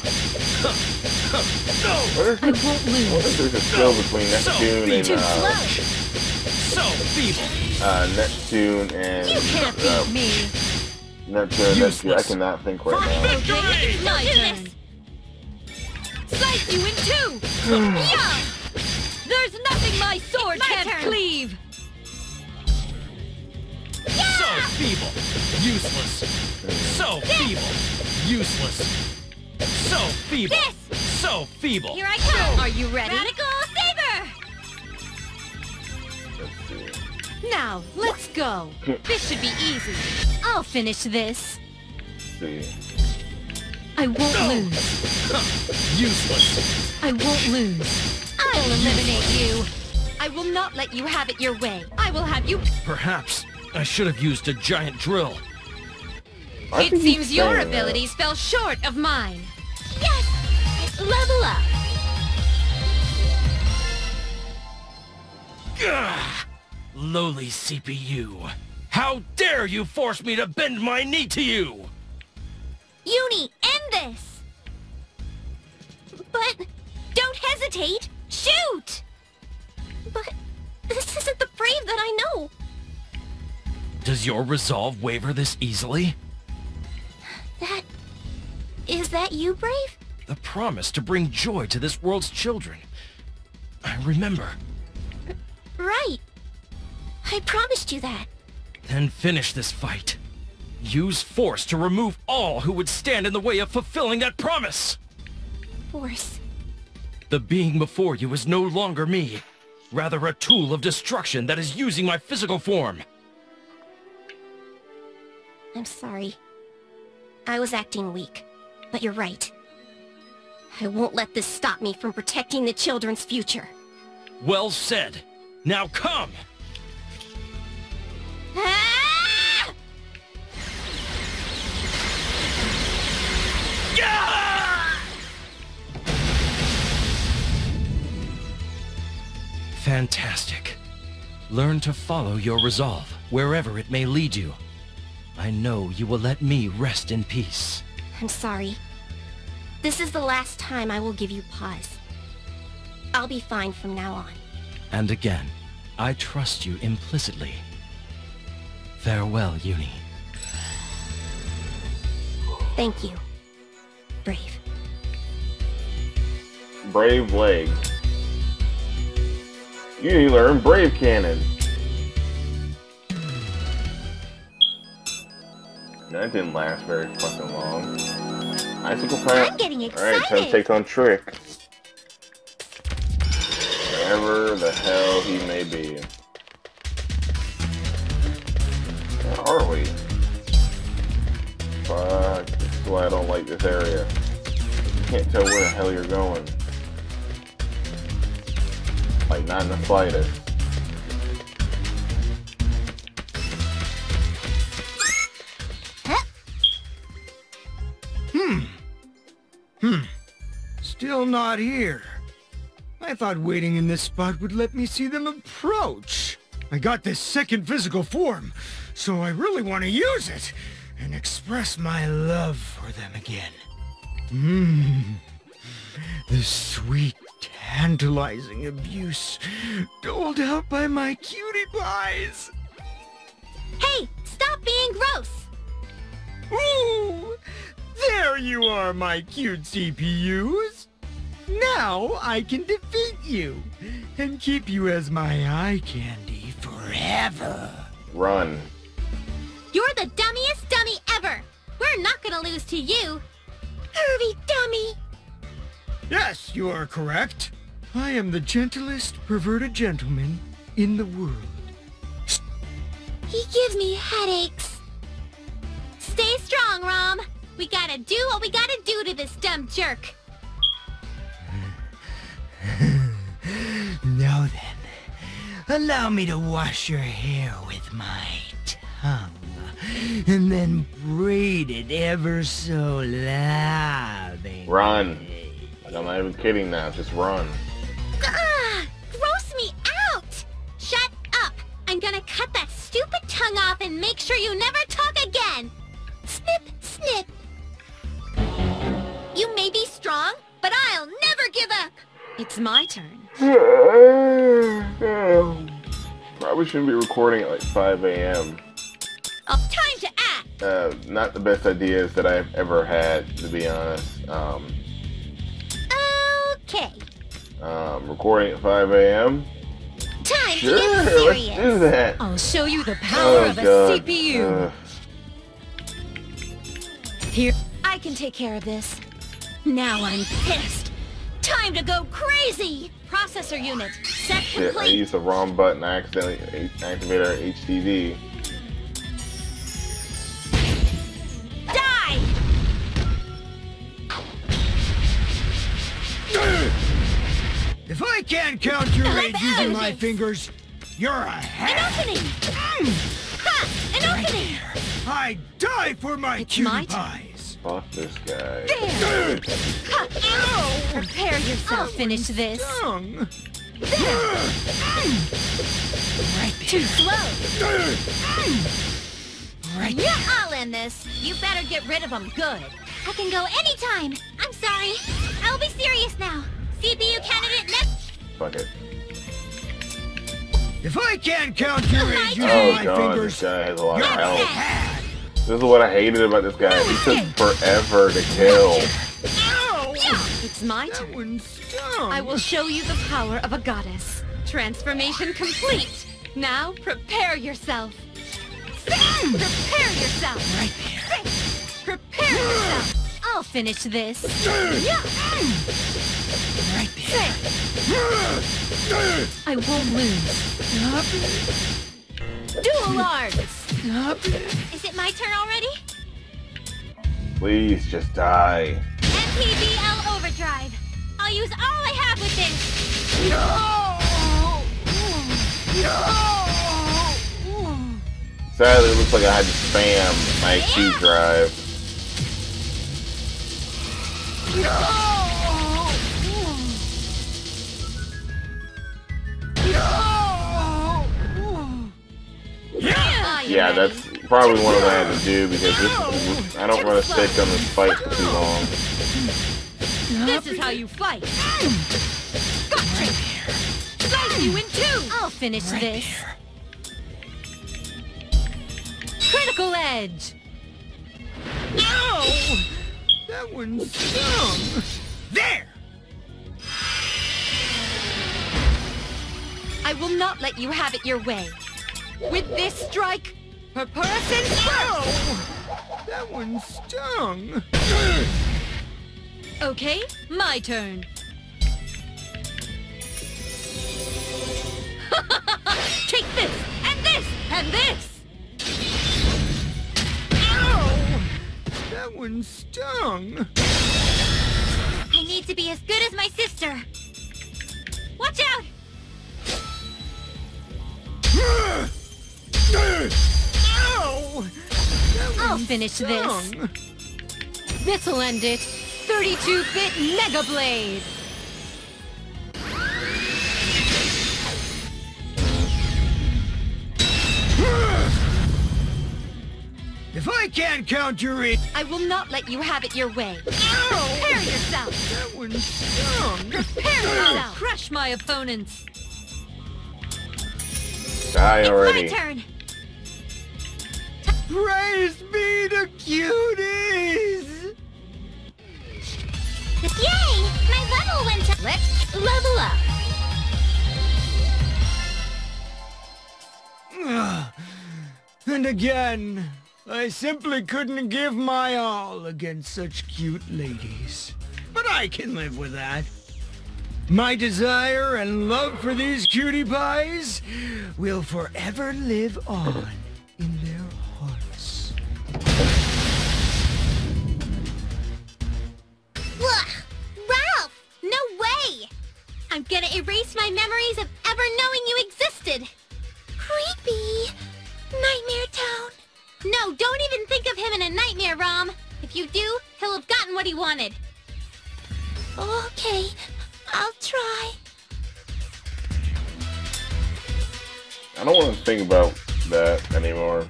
I won't I lose. wonder if there's a skill between Neptune and Too slow. So feeble! Neptune and You can't beat me. Neptune. Useless. I cannot think right For now. victory! It's my do turn! this. Slice you in two! Yeah! There's nothing my sword It's my can't turn. cleave! So feeble! Useless! So feeble! Useless! So feeble! This. So feeble! Here I come! Are you ready? Radical Saber! Let's see. Now, let's go. This should be easy. I'll finish this. Let's see. I won't No. lose. Useless! I won't lose. I'll eliminate you. I will not let you have it your way. I will have you... Perhaps I should have used a giant drill. I It think he's seems your saying that. abilities fell short of mine. Yes! Level up! Gah! Lowly CPU. How dare you force me to bend my knee to you! Uni, end this! But don't hesitate! Shoot! But this isn't the Brave that I know. Does your resolve waver this easily? Is that you, Brave? The promise to bring joy to this world's children. I remember. Right. I promised you that. Then finish this fight. Use force to remove all who would stand in the way of fulfilling that promise! Force. The being before you is no longer me. Rather a tool of destruction that is using my physical form. I'm sorry. I was acting weak. But you're right. I won't let this stop me from protecting the children's future. Well said. Now come! Ah! Gah! Fantastic. Learn to follow your resolve, wherever it may lead you. I know you will let me rest in peace. I'm sorry. This is the last time I will give you pause. I'll be fine from now on. And again, I trust you implicitly. Farewell, Uni. Thank you, Brave. Brave legs. You learn Brave Cannon. That didn't last very fucking long. Icicle Pack. I'm getting Alright, time to excited. take on Trick. Wherever the hell he may be. Where are we? Fuck. This is why I don't like this area. You can't tell where the hell you're going. Like, not in the slightest. Still not here. I thought waiting in this spot would let me see them approach. I got this second physical form, so I really want to use it and express my love for them again. The sweet, tantalizing abuse doled out by my cutie pies. Hey, stop being gross! Ooh! There you are, my cute CPUs! Now I can defeat you and keep you as my eye candy forever. Run. You're the dummiest dummy ever! We're not gonna lose to you! Pervy dummy! Yes, you are correct. I am the gentlest perverted gentleman in the world. He gives me headaches. Stay strong, Rom. We gotta do what we gotta do to this dumb jerk. Now then, allow me to wash your hair with my tongue, and then braid it ever so lovingly. Run. Like, I'm not even kidding now, just run. Gross me out! Shut up! I'm gonna cut that stupid tongue off and make sure you never talk again! Snip, snip! You may be strong, but I'll never give up! It's my turn. Probably shouldn't be recording at like 5 a.m. Oh, time to act! Not the best ideas that I've ever had, to be honest. Okay. Recording at 5 a.m. Time Sure, to get let's serious! do that. I'll show you the power of a God. CPU. Here, I can take care of this. Now I'm pissed! Time to go crazy! Processor unit, set Shit, I complete! used the wrong button. I accidentally activated our HDD. Die! If I can't count your rage using my fingers, you're a An hack. opening! Ha! An opening! I die for my It's cutie my turn. pies. Fuck this guy. There! Ha! Ow! Prepare yourself. Finish this. Tongue. Too slow. Right. Yeah, I'll end this. You better get rid of them good. I can go anytime. I'm sorry. I'll be serious now. CPU candidate next. Fuck it. If I can't count your rage using Oh my god, fingers, this guy has a lot you're of a health. hack. This is what I hated about this guy. He took forever to kill. Ow! It's my That turn. one stung. I will show you the power of a goddess. Transformation complete. Now prepare yourself. Prepare yourself. Right there. Prepare yourself. I'll finish this. Right there. I won't lose. Dual arts. Is it my turn already? Please just die. MPBL overdrive. I'll use all I have with this. Sadly, it looks like I had to spam my key drive. Yeah, that's probably one of them I had to do because this, I don't want to stick on this fight for too long. This is how you fight. Gotcha. Slice you in two. I'll finish this. Critical edge. Ow! That one stung. There! I will not let you have it your way. With this strike, Purpurus Ow! That one stung. Okay, my turn. Take this, and this, and this! Ow! That one stung. I need to be as good as my sister. Watch out! Ow! That I'll one finish this. stung. This'll end it. 32-bit Mega Blade! If I can't counter it... I will not let you have it your way. Prepare yourself. That one stung. Prepare yourself. Crush my opponents. Die already. It's my turn. Praise be the cuties! Yay! My level went up! Let's level up. And again, I simply couldn't give my all against such cute ladies. But I can live with that. My desire and love for these cutie pies will forever live on in their hearts. Ugh! Ralph! No way! I'm gonna erase my memories of ever knowing you existed! Creepy! Nightmare Town! No, don't even think of him in a nightmare, Rom! If you do, he'll have gotten what he wanted. Okay, I'll try. I don't want to think about that anymore.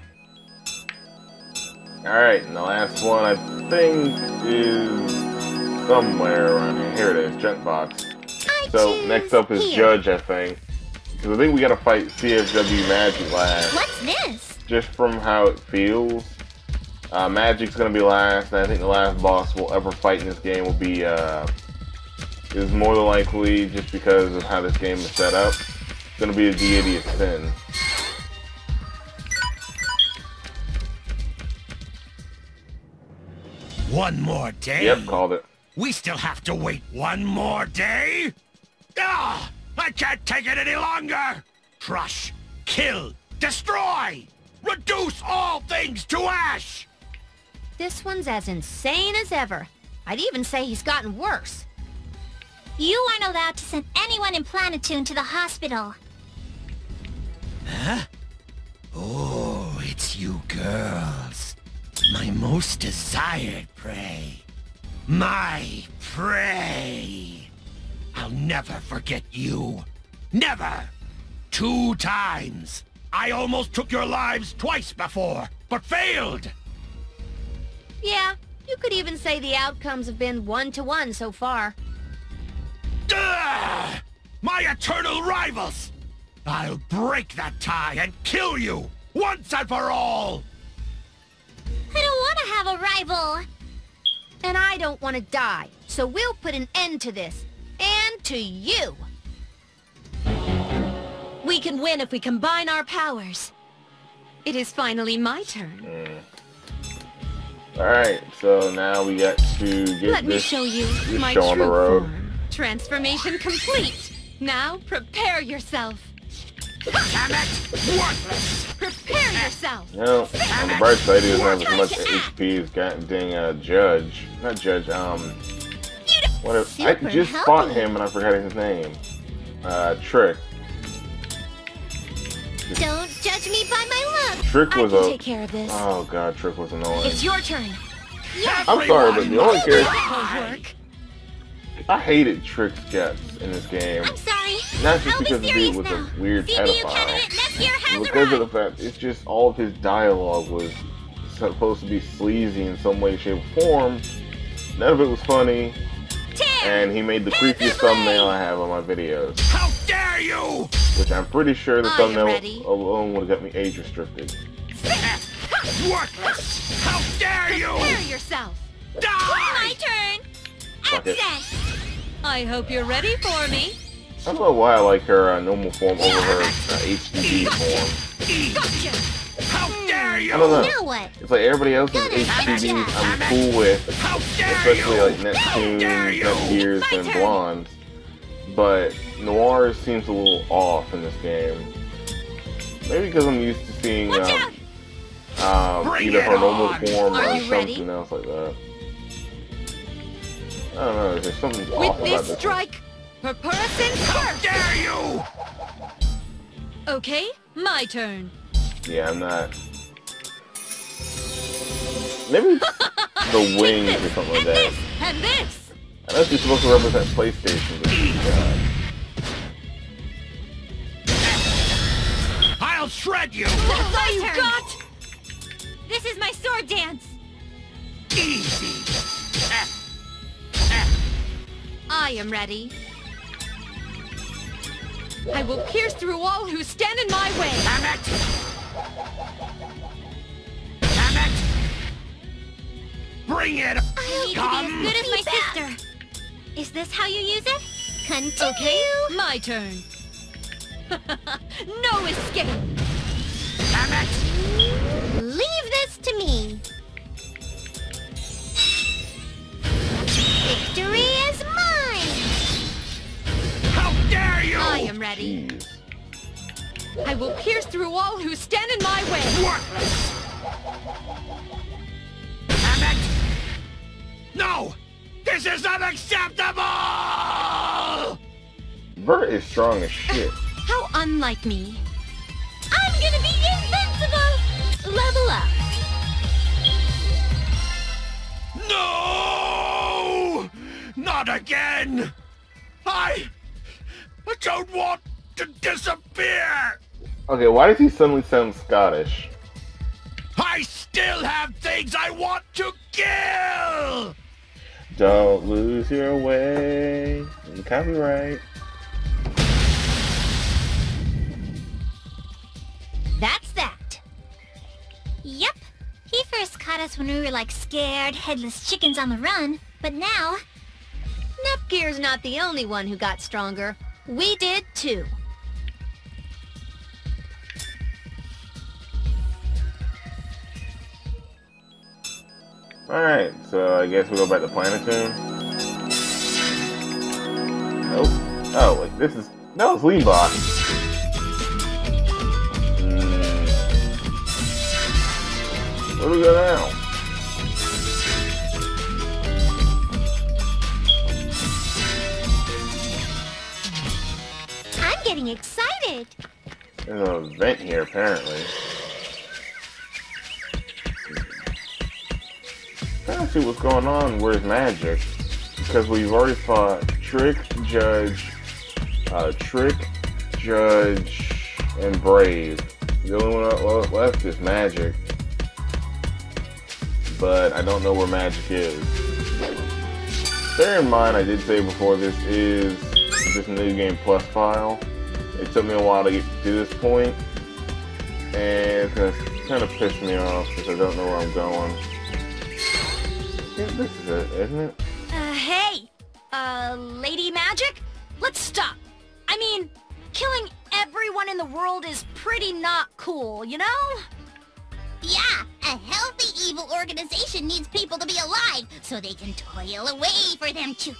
Alright, and the last one I think is somewhere around here. Here it is, Junk Box. So next up is Judge, I think. Because I think we gotta fight CFW Magic last. What's this? Just from how it feels. Magic's gonna be last, and I think the last boss we'll ever fight in this game will be, is more than likely, just because of how this game is set up, it's gonna be a Deity of Sin. One more day? Yep, called it. We still have to wait one more day? Ah! I can't take it any longer! Crush, kill, destroy! Reduce all things to ash! This one's as insane as ever. I'd even say he's gotten worse. You aren't allowed to send anyone in Planetoon to the hospital. Huh? Oh, it's you girls. My most desired prey. My prey! I'll never forget you. Never! 2 times. I almost took your lives twice before, but failed! Yeah, you could even say the outcomes have been 1-to-1 so far. Ugh! My eternal rivals! I'll break that tie and kill you, once and for all! I don't want to have a rival! And I don't want to die, so we'll put an end to this. And to you! We can win if we combine our powers. It is finally my turn. Alright, so now we got to get Let me show you my show on the true road. form. Transformation complete. Now prepare yourself. Damn it! Worthless! Prepare yourself. You know, on the bright side, he doesn't have as much HP as goddamn Judge. Not Judge, whatever. I just fought him and I forgot his name. Trick. Don't judge me by my look! Trick was I can take care of this. Oh god, Trick was annoying. It's your turn. I'm sorry, but the only character Work. I hated Trick's guts in this game. I'm sorry. Not just I'll because be the serious dude was now. a weird CBU candidate pedophile. next year has Because of arrived. the fact, it's just all of his dialogue was supposed to be sleazy in some way, shape, or form. None of it was funny. And he made the creepiest thumbnail I have on my videos. How dare you! Which I'm pretty sure the Are you thumbnail ready? alone would have got me age restricted. Worthless! How dare you! Prepare yourself. Die! My turn! Fuck it. Access! I hope you're ready for me. I don't know why I like her normal form over her HDD form. Gotcha. How dare you! I don't know. Now what? It's like everybody else's HDDs I'm cool with, How dare especially you! like Neptunes, Netgears, and My turn. Blondes. But Noir seems a little off in this game. Maybe because I'm used to seeing Bring either her it normal on. form Are or you ready? something else like that. I don't know, there's something With off about this this. strike, Purpurison How first. dare you! Okay, my turn. Yeah, I'm not. Maybe the wings or something like that. And this. I know she's supposed to represent PlayStation, but I'll shred you! That's all you turn. got. This is my sword, easy. I am ready. I will pierce through all who stand in my way. Damn it! Damn it! Bring it! I need to be as good as my sister. Is this how you use it? Continue! Okay, my turn. No escape! Damn it! Leave this to me. Victory is mine! How dare you! I am ready. Jeez. I will pierce through all who stand in my way. Worthless! Damn it! No! This is unacceptable! Bert is strong as shit. How unlike me. I'm gonna be invincible! Level up! No! Not again! I don't want to disappear! Okay, why does he suddenly sound Scottish? I still have things I want to kill! Don't lose your way. Copyright. That's that. Yep. He first caught us when we were like scared, headless chickens on the run, but now... Nepgear's not the only one who got stronger. We did too. Alright, so I guess we go back to Planetoon. Nope. Oh, wait, this is... No, it's Leanbot. Where do we go now? I'm getting excited. There's an event here, apparently. Trying to see what's going on. Where's Magic? Because we've already fought Trick, Judge, and Brave. The only one left is Magic. But I don't know where Magic is. Bear in mind, I did say before, this is just a New Game Plus file. It took me a while to get to this point, and it's gonna kind of piss me off because I don't know where I'm going. Yeah, this is it, isn't it? Hey! Lady Magic? Let's stop. I mean, killing everyone in the world is pretty not cool, you know? Yeah, a healthy evil organization needs people to be alive so they can toil away for them to...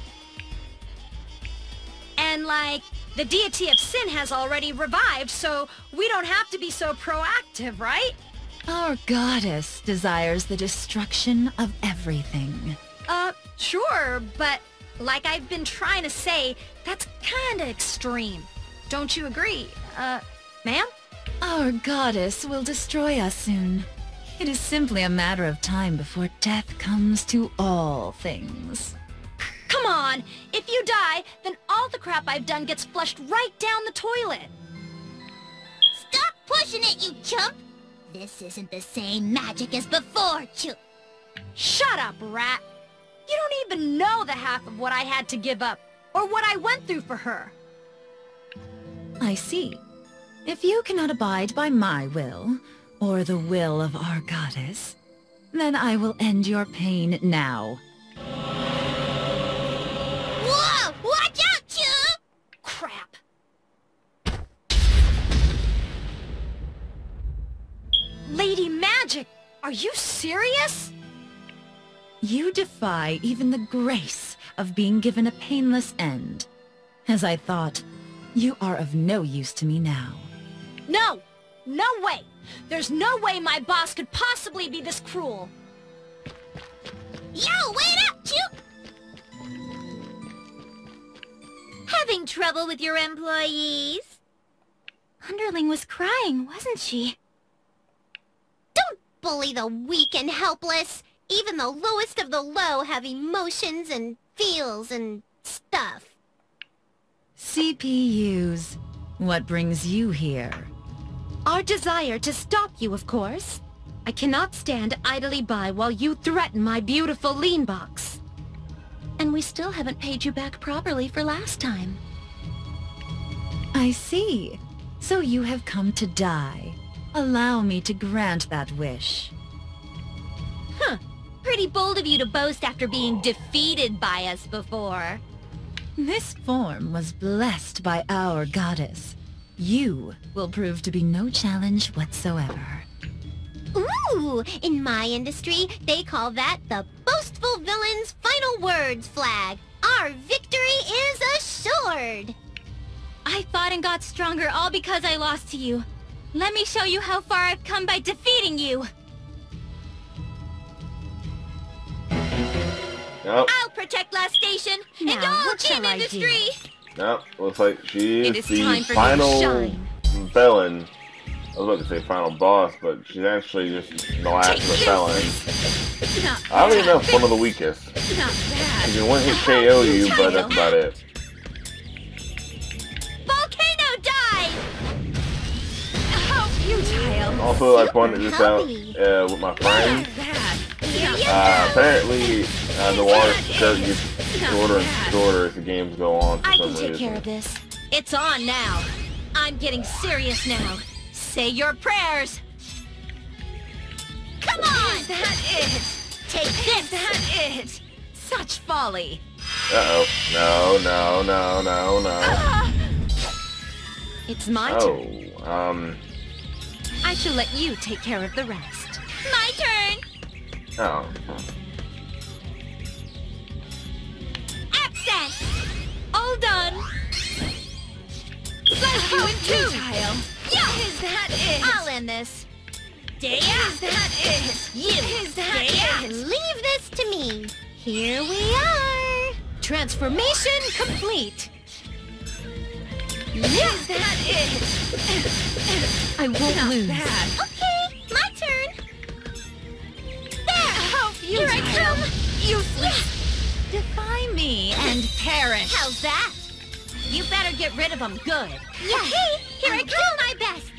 And like, the deity of sin has already revived, so we don't have to be so proactive, right? Our goddess desires the destruction of everything. Sure, but like I've been trying to say, that's kinda extreme. Don't you agree? Ma'am? Our goddess will destroy us soon. It is simply a matter of time before death comes to all things. Come on! If you die, then all the crap I've done gets flushed right down the toilet! Stop pushing it, you chump! This isn't the same magic as before, Shut up, rat! You don't even know the half of what I had to give up, or what I went through for her! I see. If you cannot abide by my will, or the will of our goddess, then I will end your pain now. Whoa! Watch out, Chew! Crap! Lady Magic, are you serious? You defy even the grace of being given a painless end. As I thought, you are of no use to me now. No! No way! There's no way my boss could possibly be this cruel! Yo, wait up, Chew! Having trouble with your employees? Underling was crying, wasn't she? Don't bully the weak and helpless! Even the lowest of the low have emotions and feels and stuff. CPUs. What brings you here? Our desire to stop you, of course. I cannot stand idly by while you threaten my beautiful lean box. And we still haven't paid you back properly for last time. I see. So you have come to die. Allow me to grant that wish. Huh. Pretty bold of you to boast after being defeated by us before. This form was blessed by our goddess. You will prove to be no challenge whatsoever. Ooh, in my industry, they call that the boastful villain's final words flag. Our victory is assured. I fought and got stronger all because I lost to you. Let me show you how far I've come by defeating you. Nope. I'll protect Last Station and Now, all what shall I Gamindustri. Nope. Looks like she It is is time the for me to final shine. villain. I was about to say final boss, but she's actually just the last of the felon. I don't even know if one of the weakest. Not bad. She can one hit KO you, but that's about it. Volcano dive! Oh, futile. Also, I pointed this out with my friend. Apparently, the water skirt gets shorter and shorter as the games go on for I some can take reason. care of this. It's on now. I'm getting serious now. Say your prayers. Come on! Is that it? Take this! Is that it? Such folly. Uh-oh. No. It's my turn. Oh, I shall let you take care of the rest. My turn! oh. Access! All done! Slice you in two. Futile. Yeah! Is that it? I'll end this. Daya! Is that it? You! Is that Daya! it? Leave this to me. Here we are. Transformation complete. Is that it? I won't Not lose. bad. Okay, my turn. There! How Here I futile. come! Useless. Defy me and perish. How's that? You better get rid of them good. Yeah. Okay, here I come! My best!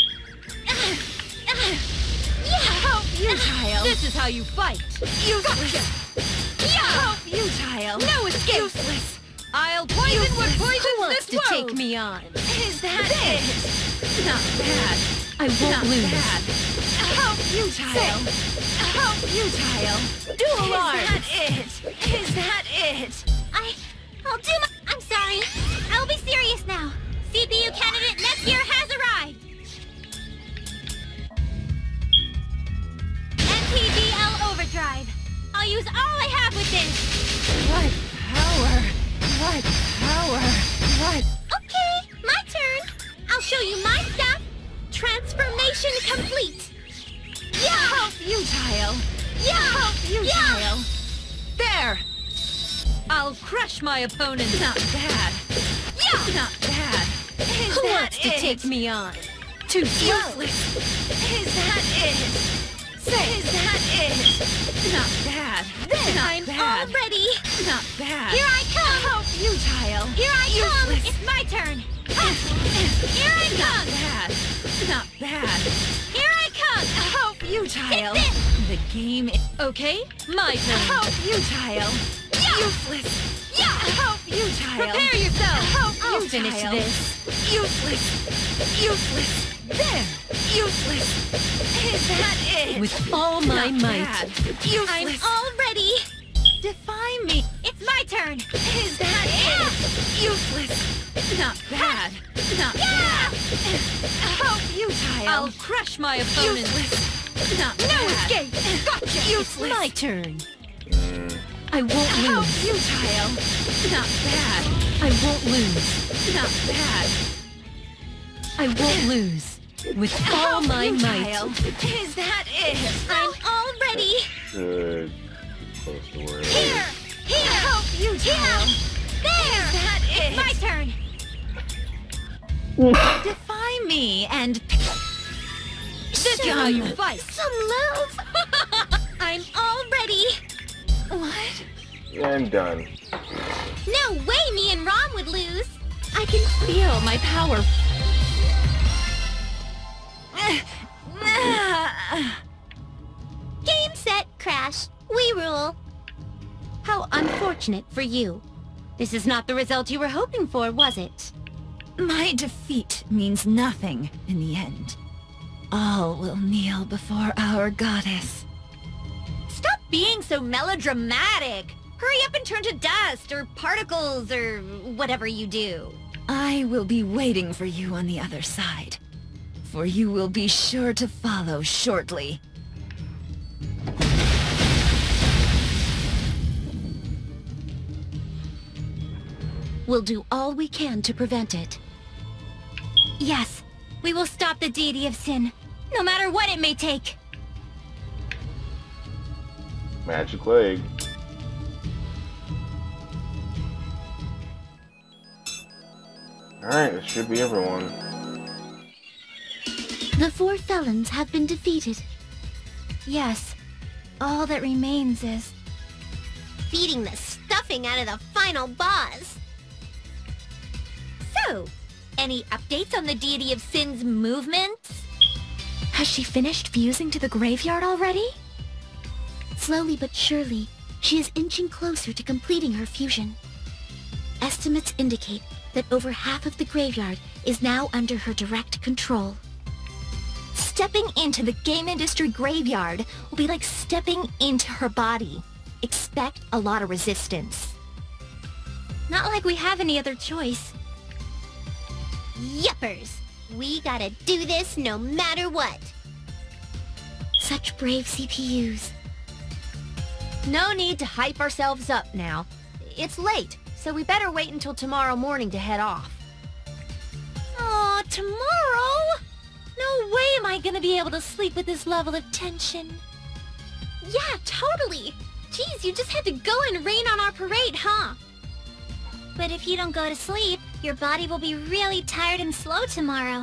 How futile. This is how you fight. Useless. How futile. No escape. Useless. I'll poison what Who poisons wants this to world. take me on? Is that it? Not bad. I won't Not lose. bad. How futile. How futile. Dual arms. Is that it? Is that it? I'll do my... I'm sorry. I'll be serious now. CPU candidate Neptunia has arrived. NPDL overdrive. I'll use all I have with this. What power? What power? What? Okay, my turn. I'll show you my stuff. Transformation complete. How futile. Yeah! How futile. There. I'll crush my opponent. Not bad. Not bad. Is Who that wants to it? take me on? Too slow. Useless. Is that it? Is that it? Not bad. Not I'm bad. all ready. Not bad. Here I come. How futile. Here I come. Useless. It's my turn. Here I Not come. bad. Not bad. Here I come. How futile. Take this. The game is... Okay, my turn. How futile. Useless. How futile. Prepare yourself. How I'll futile. finish this. Useless. Useless. There. Useless. Is that it? With all my Not might. bad. I'm Useless. all ready. Defy me. It's my turn. Is that it? Useless. Not bad. Not bad. How futile. I'll crush my opponent. Useless. Not No bad. escape. Gotcha. Useless. My turn. I won't How lose. futile. Not bad. I won't lose. Not bad. I won't lose. With all my futile. might. Is that it? I'm all ready. Good. Close to where it is. Here. How futile. There. Is that it? My turn. Defy me and... This is how you fight. Some love. I'm all ready. What? And done. No way me and Ron would lose. I can feel my power. gosh, we rule. How unfortunate for you. This is not the result you were hoping for, was it? My defeat means nothing in the end. All will kneel before our goddess. Stop being so melodramatic! Hurry up and turn to dust, or particles, or whatever you do. I will be waiting for you on the other side, for you will be sure to follow shortly. We'll do all we can to prevent it. Yes, we will stop the deity of sin, no matter what it may take. Magic leg. Alright, this should be everyone. The 4 felons have been defeated. Yes, all that remains is... Beating the stuffing out of the final boss. So, any updates on the deity of sin's movements? Has she finished fusing to the graveyard already? Slowly but surely, she is inching closer to completing her fusion. Estimates indicate that over half of the graveyard is now under her direct control. Stepping into the Gamindustri graveyard will be like stepping into her body. Expect a lot of resistance. Not like we have any other choice. Yuppers! We gotta do this no matter what. Such brave CPUs. No need to hype ourselves up now. It's late, so we better wait until tomorrow morning to head off. Aw, tomorrow? No way am I gonna be able to sleep with this level of tension. Yeah, totally. Geez, you just had to go and rain on our parade, huh? But if you don't go to sleep, your body will be really tired and slow tomorrow.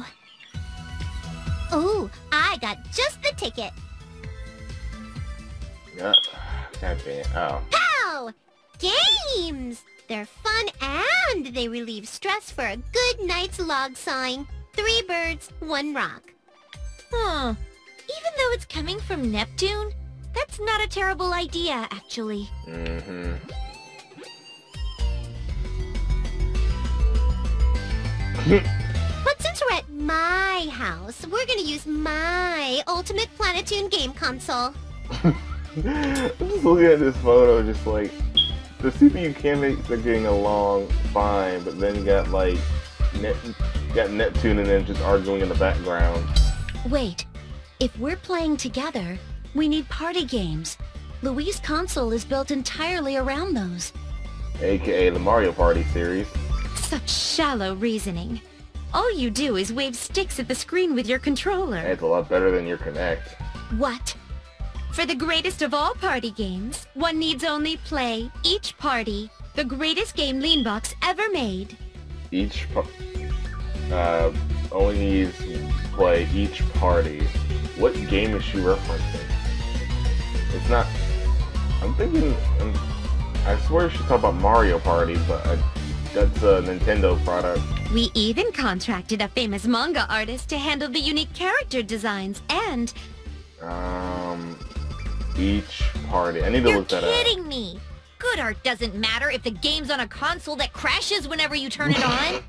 Ooh, I got just the ticket. Yeah, can't be. Oh. Pow! Games! They're fun and they relieve stress for a good night's log sawing. 3 birds, 1 rock. Huh. Even though it's coming from Neptune, that's not a terrible idea, actually. Mm-hmm. But since we're at my house, we're gonna use my Ultimate Planetoon game console. I'm just looking at this photo, just like, the CPU candidates are getting along fine, but then you got like, Neptune and then just arguing in the background. Wait, if we're playing together, we need party games. Louise' console is built entirely around those. AKA the Mario Party series. Such shallow reasoning. All you do is wave sticks at the screen with your controller. It's a lot better than your Kinect. What? For the greatest of all party games, one needs only play each party, the greatest game Leanbox ever made. Only needs to play each party. What game is she referencing? It's not... I'm thinking... I swear she's talking about Mario Party, but that's a Nintendo product. We even contracted a famous manga artist to handle the unique character designs and... Each party. I need to look that up. You're kidding me! Good art doesn't matter if the game's on a console that crashes whenever you turn it on.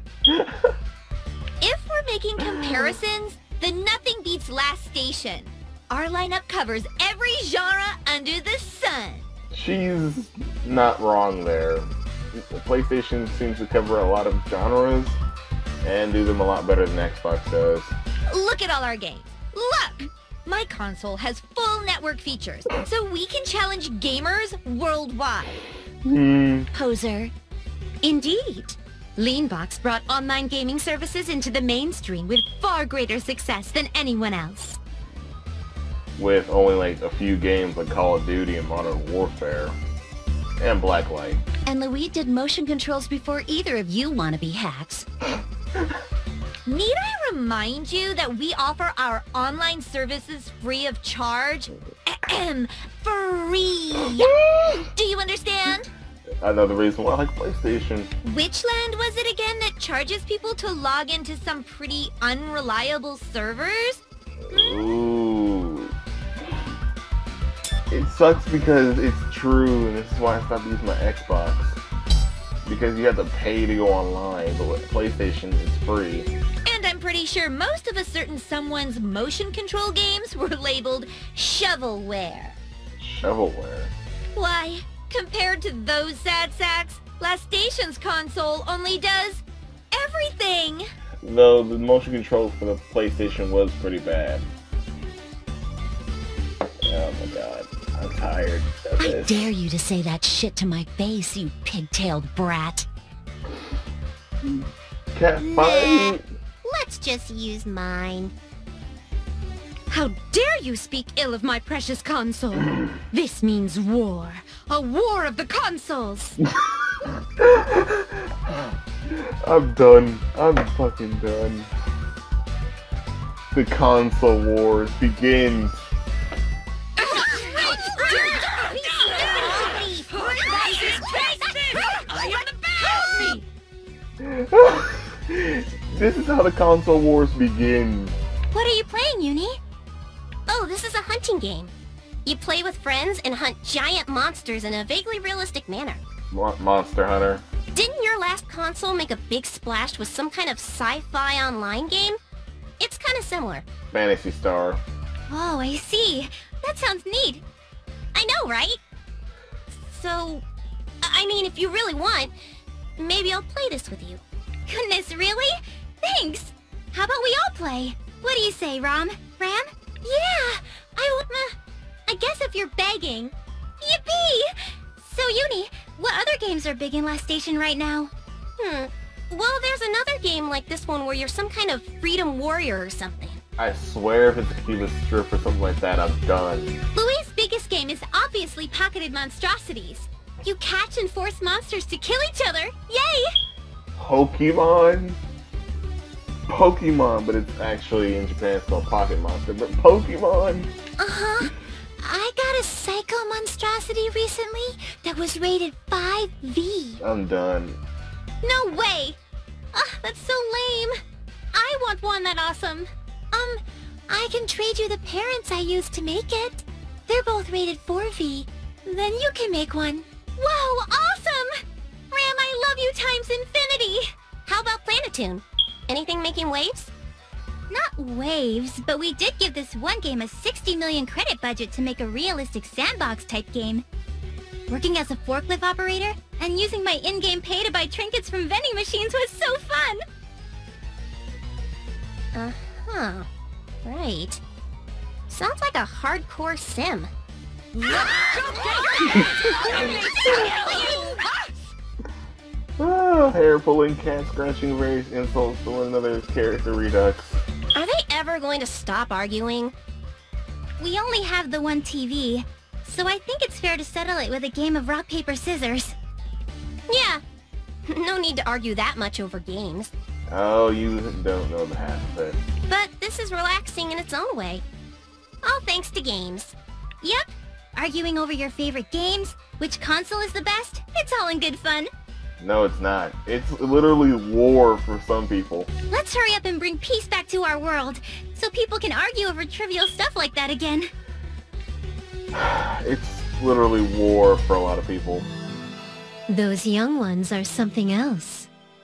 If we're making comparisons, then nothing beats Last Station. Our lineup covers every genre under the sun. She's not wrong there. PlayStation seems to cover a lot of genres and do them a lot better than Xbox does. Look at all our games. Look! My console has full network features, so we can challenge gamers worldwide. Poser. Indeed. Leanbox brought online gaming services into the mainstream with far greater success than anyone else. With only like a few games like Call of Duty and Modern Warfare. And Blacklight. And Louis did motion controls before either of you wannabe hacks. Need I remind you that we offer our online services free of charge? Free! Do you understand? Another reason why I like PlayStation. Which land was it again that charges people to log into some pretty unreliable servers? Ooh. It sucks because it's true, and this is why I stopped using my Xbox. Because you have to pay to go online, but with PlayStation, it's free. And I'm pretty sure most of a certain someone's motion control games were labeled shovelware. Shovelware? Why, compared to those sad sacks, Last Station's console only does everything. Though the motion control for the PlayStation was pretty bad. Oh my god, I'm tired of this. I dare you to say that shit to my face, you pig-tailed brat. Cat fight! Let's just use mine. How dare you speak ill of my precious console? This means war. A war of the consoles! I'm done. I'm fucking done. The console wars begins. This is how the console wars begin. What are you playing, Uni? Oh, this is a hunting game. You play with friends and hunt giant monsters in a vaguely realistic manner. Monster Hunter. Didn't your last console make a big splash with some kind of sci-fi online game? It's kind of similar. Phantasy Star. Oh, I see. That sounds neat. I know, right? So, I mean, if you really want, maybe I'll play this with you. Goodness, really? Thanks! How about we all play? What do you say, Ram? Yeah! I guess if you're begging. Yippee! So, Uni, what other games are big in Last Station right now? Well, there's another game like this one where you're some kind of freedom warrior or something. I swear if it's a Kiva strip or something like that, I'm done. Louis' biggest game is obviously Pocketed Monstrosities. You catch and force monsters to kill each other. Yay! Pokemon? Pokemon, but it's actually in Japan it's called Pocket Monster, but Pokemon? Uh-huh. I got a Psycho Monstrosity recently that was rated 5V. I'm done. No way! That's so lame. I want one that awesome. I can trade you the parents I used to make it. They're both rated 4V. Then you can make one. Whoa, awesome! Ram, I love you times infinity! How about Planetoon? Anything making waves? Not waves, but we did give this one game a 60 million credit budget to make a realistic sandbox-type game. Working as a forklift operator and using my in-game pay to buy trinkets from vending machines was so fun! Uh-huh. Right. Sounds like a hardcore sim. Hair pulling, cat scratching, various insults to one another's character redux. Are they ever going to stop arguing? We only have the one TV, so I think it's fair to settle it with a game of rock, paper, scissors. Yeah. No need to argue that much over games. Oh, you don't know the half of it. But this is relaxing in its own way. All thanks to games. Yep. Arguing over your favorite games, which console is the best, it's all in good fun. No, it's not. It's literally war for some people. Let's hurry up and bring peace back to our world, so people can argue over trivial stuff like that again. It's literally war for a lot of people. Those young ones are something else.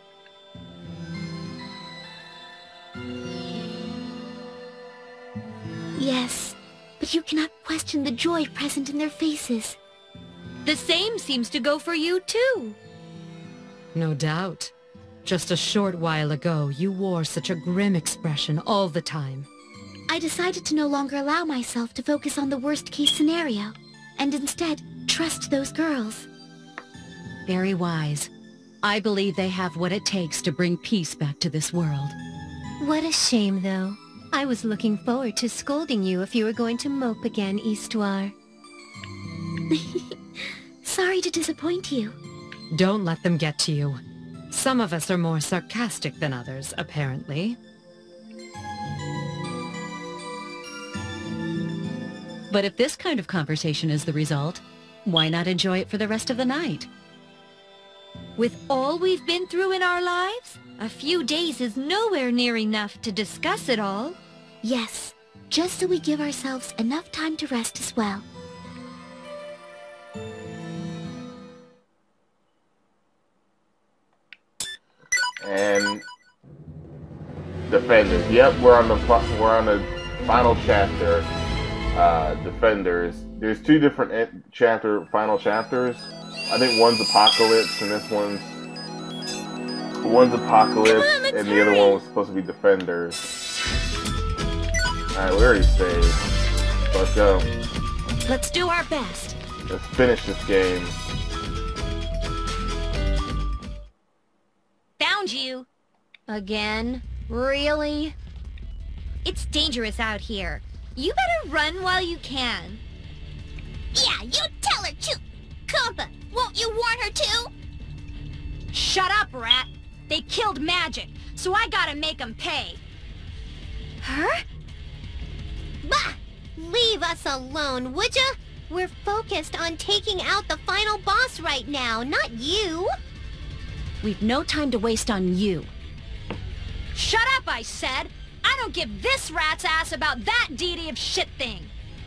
Yes, but you cannot question the joy present in their faces. The same seems to go for you, too. No doubt. Just a short while ago, you wore such a grim expression all the time. I decided to no longer allow myself to focus on the worst-case scenario, and instead trust those girls. Very wise. I believe they have what it takes to bring peace back to this world. What a shame, though. I was looking forward to scolding you if you were going to mope again, Histoire. Sorry to disappoint you. Don't let them get to you. Some of us are more sarcastic than others, apparently. But if this kind of conversation is the result, why not enjoy it for the rest of the night? With all we've been through in our lives, a few days is nowhere near enough to discuss it all. Yes, just so we give ourselves enough time to rest as well. Defenders. Yep, we're on the final chapter. Defenders. There's two different final chapters. I think one's Apocalypse and this one's Apocalypse, and the other one was supposed to be Defenders. Alright, we already saved. Let's go. Let's do our best. Let's finish this game. Found you. Again? Really? It's dangerous out here. You better run while you can. Yeah, you tell her, Choo! Compa, won't you warn her too? Shut up, rat! They killed Magic, so I gotta make them pay. Her? Bah! Leave us alone, would ya? We're focused on taking out the final boss right now, not you. We've no time to waste on you. Shut up, I said! I don't give this rat's ass about that deity of shit thing!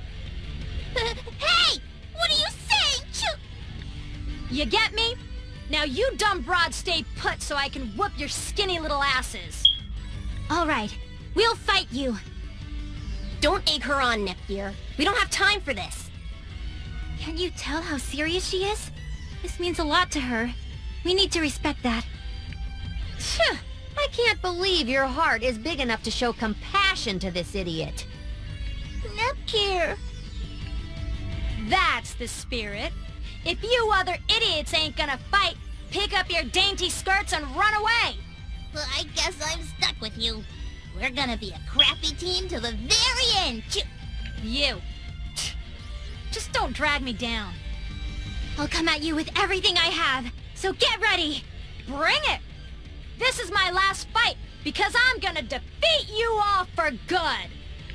Hey! What are you saying, Choo? You get me? Now you dumb broads stay put so I can whoop your skinny little asses. Alright, we'll fight you. Don't egg her on, Nepgear. We don't have time for this. Can't you tell how serious she is? This means a lot to her. We need to respect that. Phew, I can't believe your heart is big enough to show compassion to this idiot. Nepgear. That's the spirit. If you other idiots ain't gonna fight, pick up your dainty skirts and run away! Well, I guess I'm stuck with you. We're gonna be a crappy team till the very end, Choo. You. Just don't drag me down. I'll come at you with everything I have, so get ready! Bring it! This is my last fight, because I'm gonna defeat you all for good!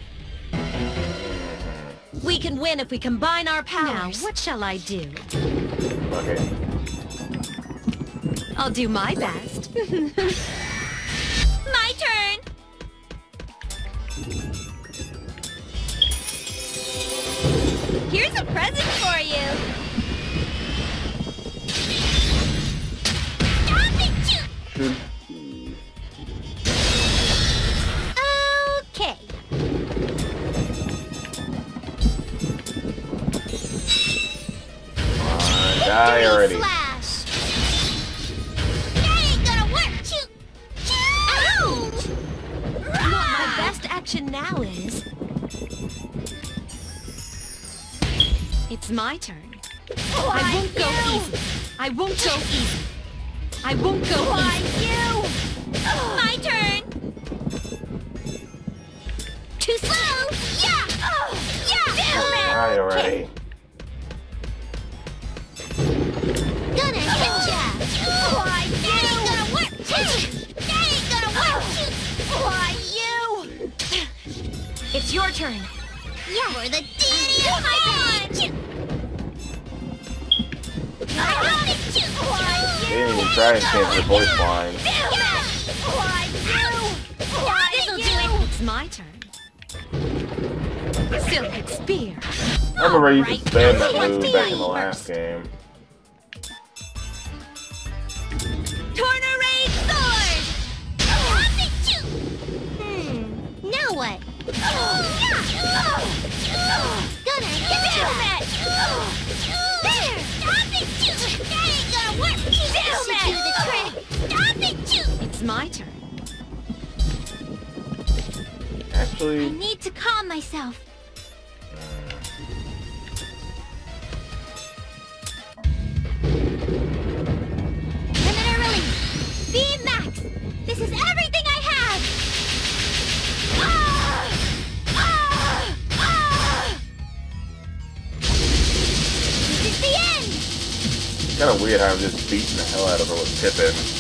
We can win if we combine our powers. Now, what shall I do? Okay. I'll do my best. My turn! Here's a present for you! Stop it, Choo! Okay. Die already. Slash. That ain't gonna work, Choo! Ouch! What my best action now is... It's my turn. I won't go easy. I won't go easy. I won't go easy. My turn! Too slow! Yeah! Die already. Gonna hit ya! Why, that ain't gonna work, Choo! That ain't gonna work, Choo! Why, you! It's your turn. Yeah, we're the deity of my Choo! I got it, Choo! They didn't even try and change their voice line. Why, This'll do it. It's my turn. Silk Spear. I remember I used to spam that move back in the last game. Tornarade sword! Stop it, Choo! Now what? Gonna hit ya! There! Stop it, Choo! That ain't gonna work! That should do the trick! Stop it, Choo! It's my turn. Actually, I need to calm myself. Limiter release! Beam max! This is everything I have! This is the end! it's kind of weird how I'm just beating the hell out of her with Pippin.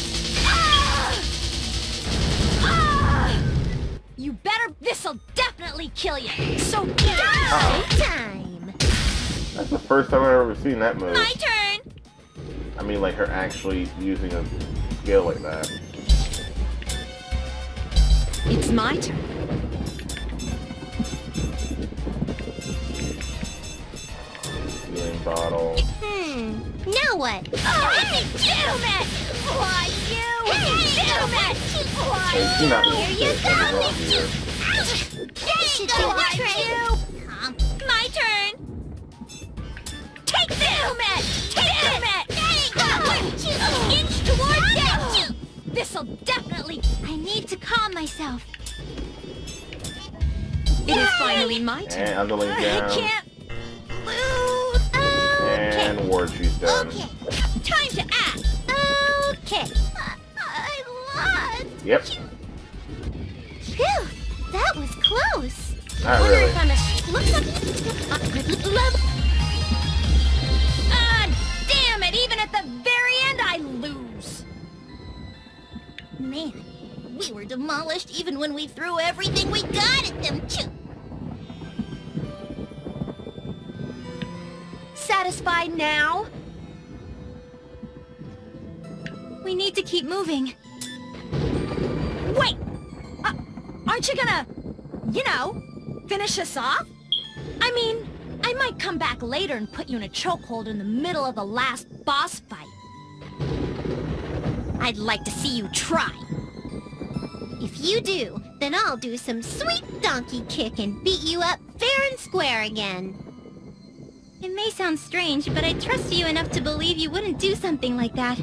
You better... This'll definitely kill you. So Time! That's the first time I've ever seen that move. My turn! I mean, like her actually using a skill like that. It's my turn. Healing bottle. Now what? Oh, damn it! Why you? Damn it! Why Hey, she not Here you go! here. There you go, Why Trey! you? My turn! Take this! Damn it! Damn it! Inch towards it! This'll definitely... I need to calm myself. It is finally my turn. And underling I down. can't lose. And ward tree's done. Okay. Time to act. Okay. I lost. Yep. Phew, that was close. Not Wonder really. if I'm a... Looks like... Damn it! Even at the very end, I lose. Man, we were demolished even when we threw everything we got at them. Satisfied now? We need to keep moving. Wait! Aren't you gonna, you know, finish us off? I mean, I might come back later and put you in a chokehold in the middle of the last boss fight. I'd like to see you try. If you do, then I'll do some sweet donkey kick and beat you up fair and square again. It may sound strange, but I trust you enough to believe you wouldn't do something like that.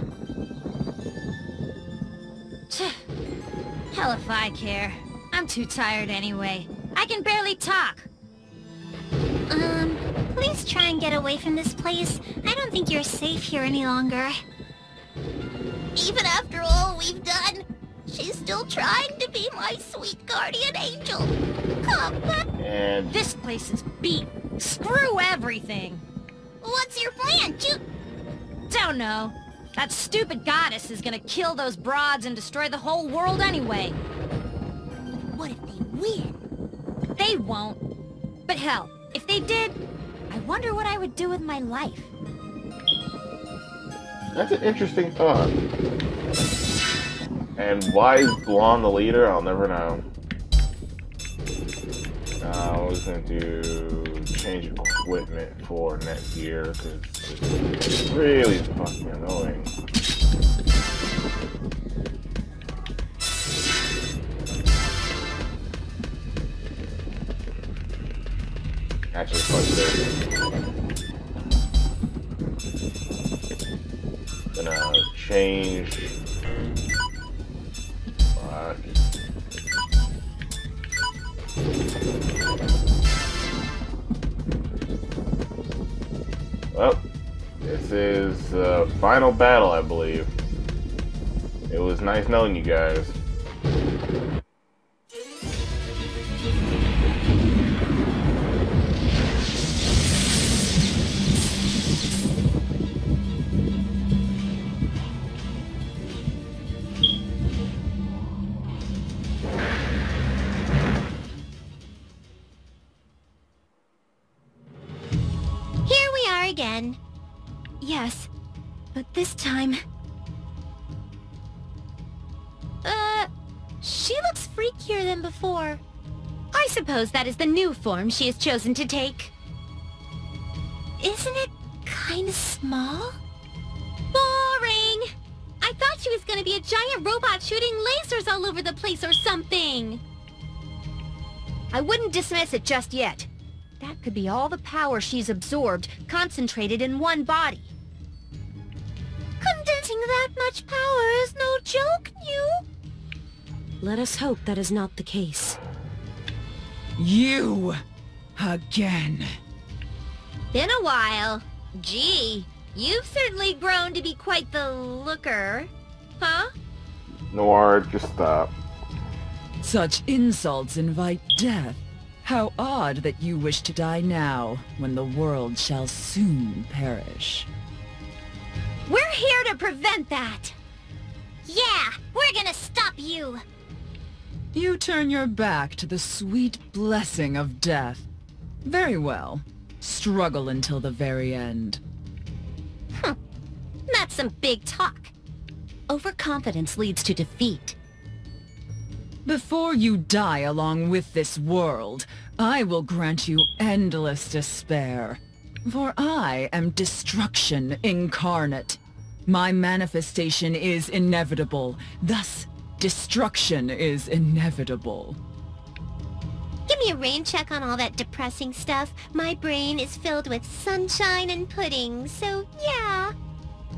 Hell if I care. I'm too tired anyway. I can barely talk. Please try and get away from this place. I don't think you're safe here any longer. Even after all we've done, she's still trying to be my sweet guardian angel. Come back. And This place is beat. Screw everything. What's your plan? Don't know. That stupid goddess is gonna kill those broads and destroy the whole world anyway. What if they win? They won't. But hell, if they did, I wonder what I would do with my life. that's an interesting thought. And why is Blonde the leader? I'll never know. I was going to change equipment for next year because it's really fucking annoying. Actually, fuck this. Gonna change. Fuck. Well, this is the final battle, I believe. It was nice knowing you guys. Here we are again. Yes, but this time... she looks freakier than before. I suppose that is the new form she has chosen to take. Isn't it kinda small? Boring! I thought she was gonna be a giant robot shooting lasers all over the place or something. I wouldn't dismiss it just yet. That could be all the power she's absorbed, concentrated in one body. Condensing that much power is no joke, you. Let us hope that is not the case. You! Again. Been a while. Gee, you've certainly grown to be quite the looker. Huh? Noir, just stop. Such insults invite death. How odd that you wish to die now, when the world shall soon perish. We're here to prevent that. Yeah, we're gonna stop you. You turn your back to the sweet blessing of death. Very well. Struggle until the very end. That's some big talk. Overconfidence leads to defeat. Before you die along with this world, I will grant you endless despair. For I am destruction incarnate. My manifestation is inevitable. Thus, destruction is inevitable. Give me a rain check on all that depressing stuff. My brain is filled with sunshine and pudding, so yeah.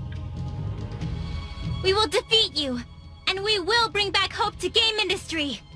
We will defeat you, and we will bring back hope to Gamindustri.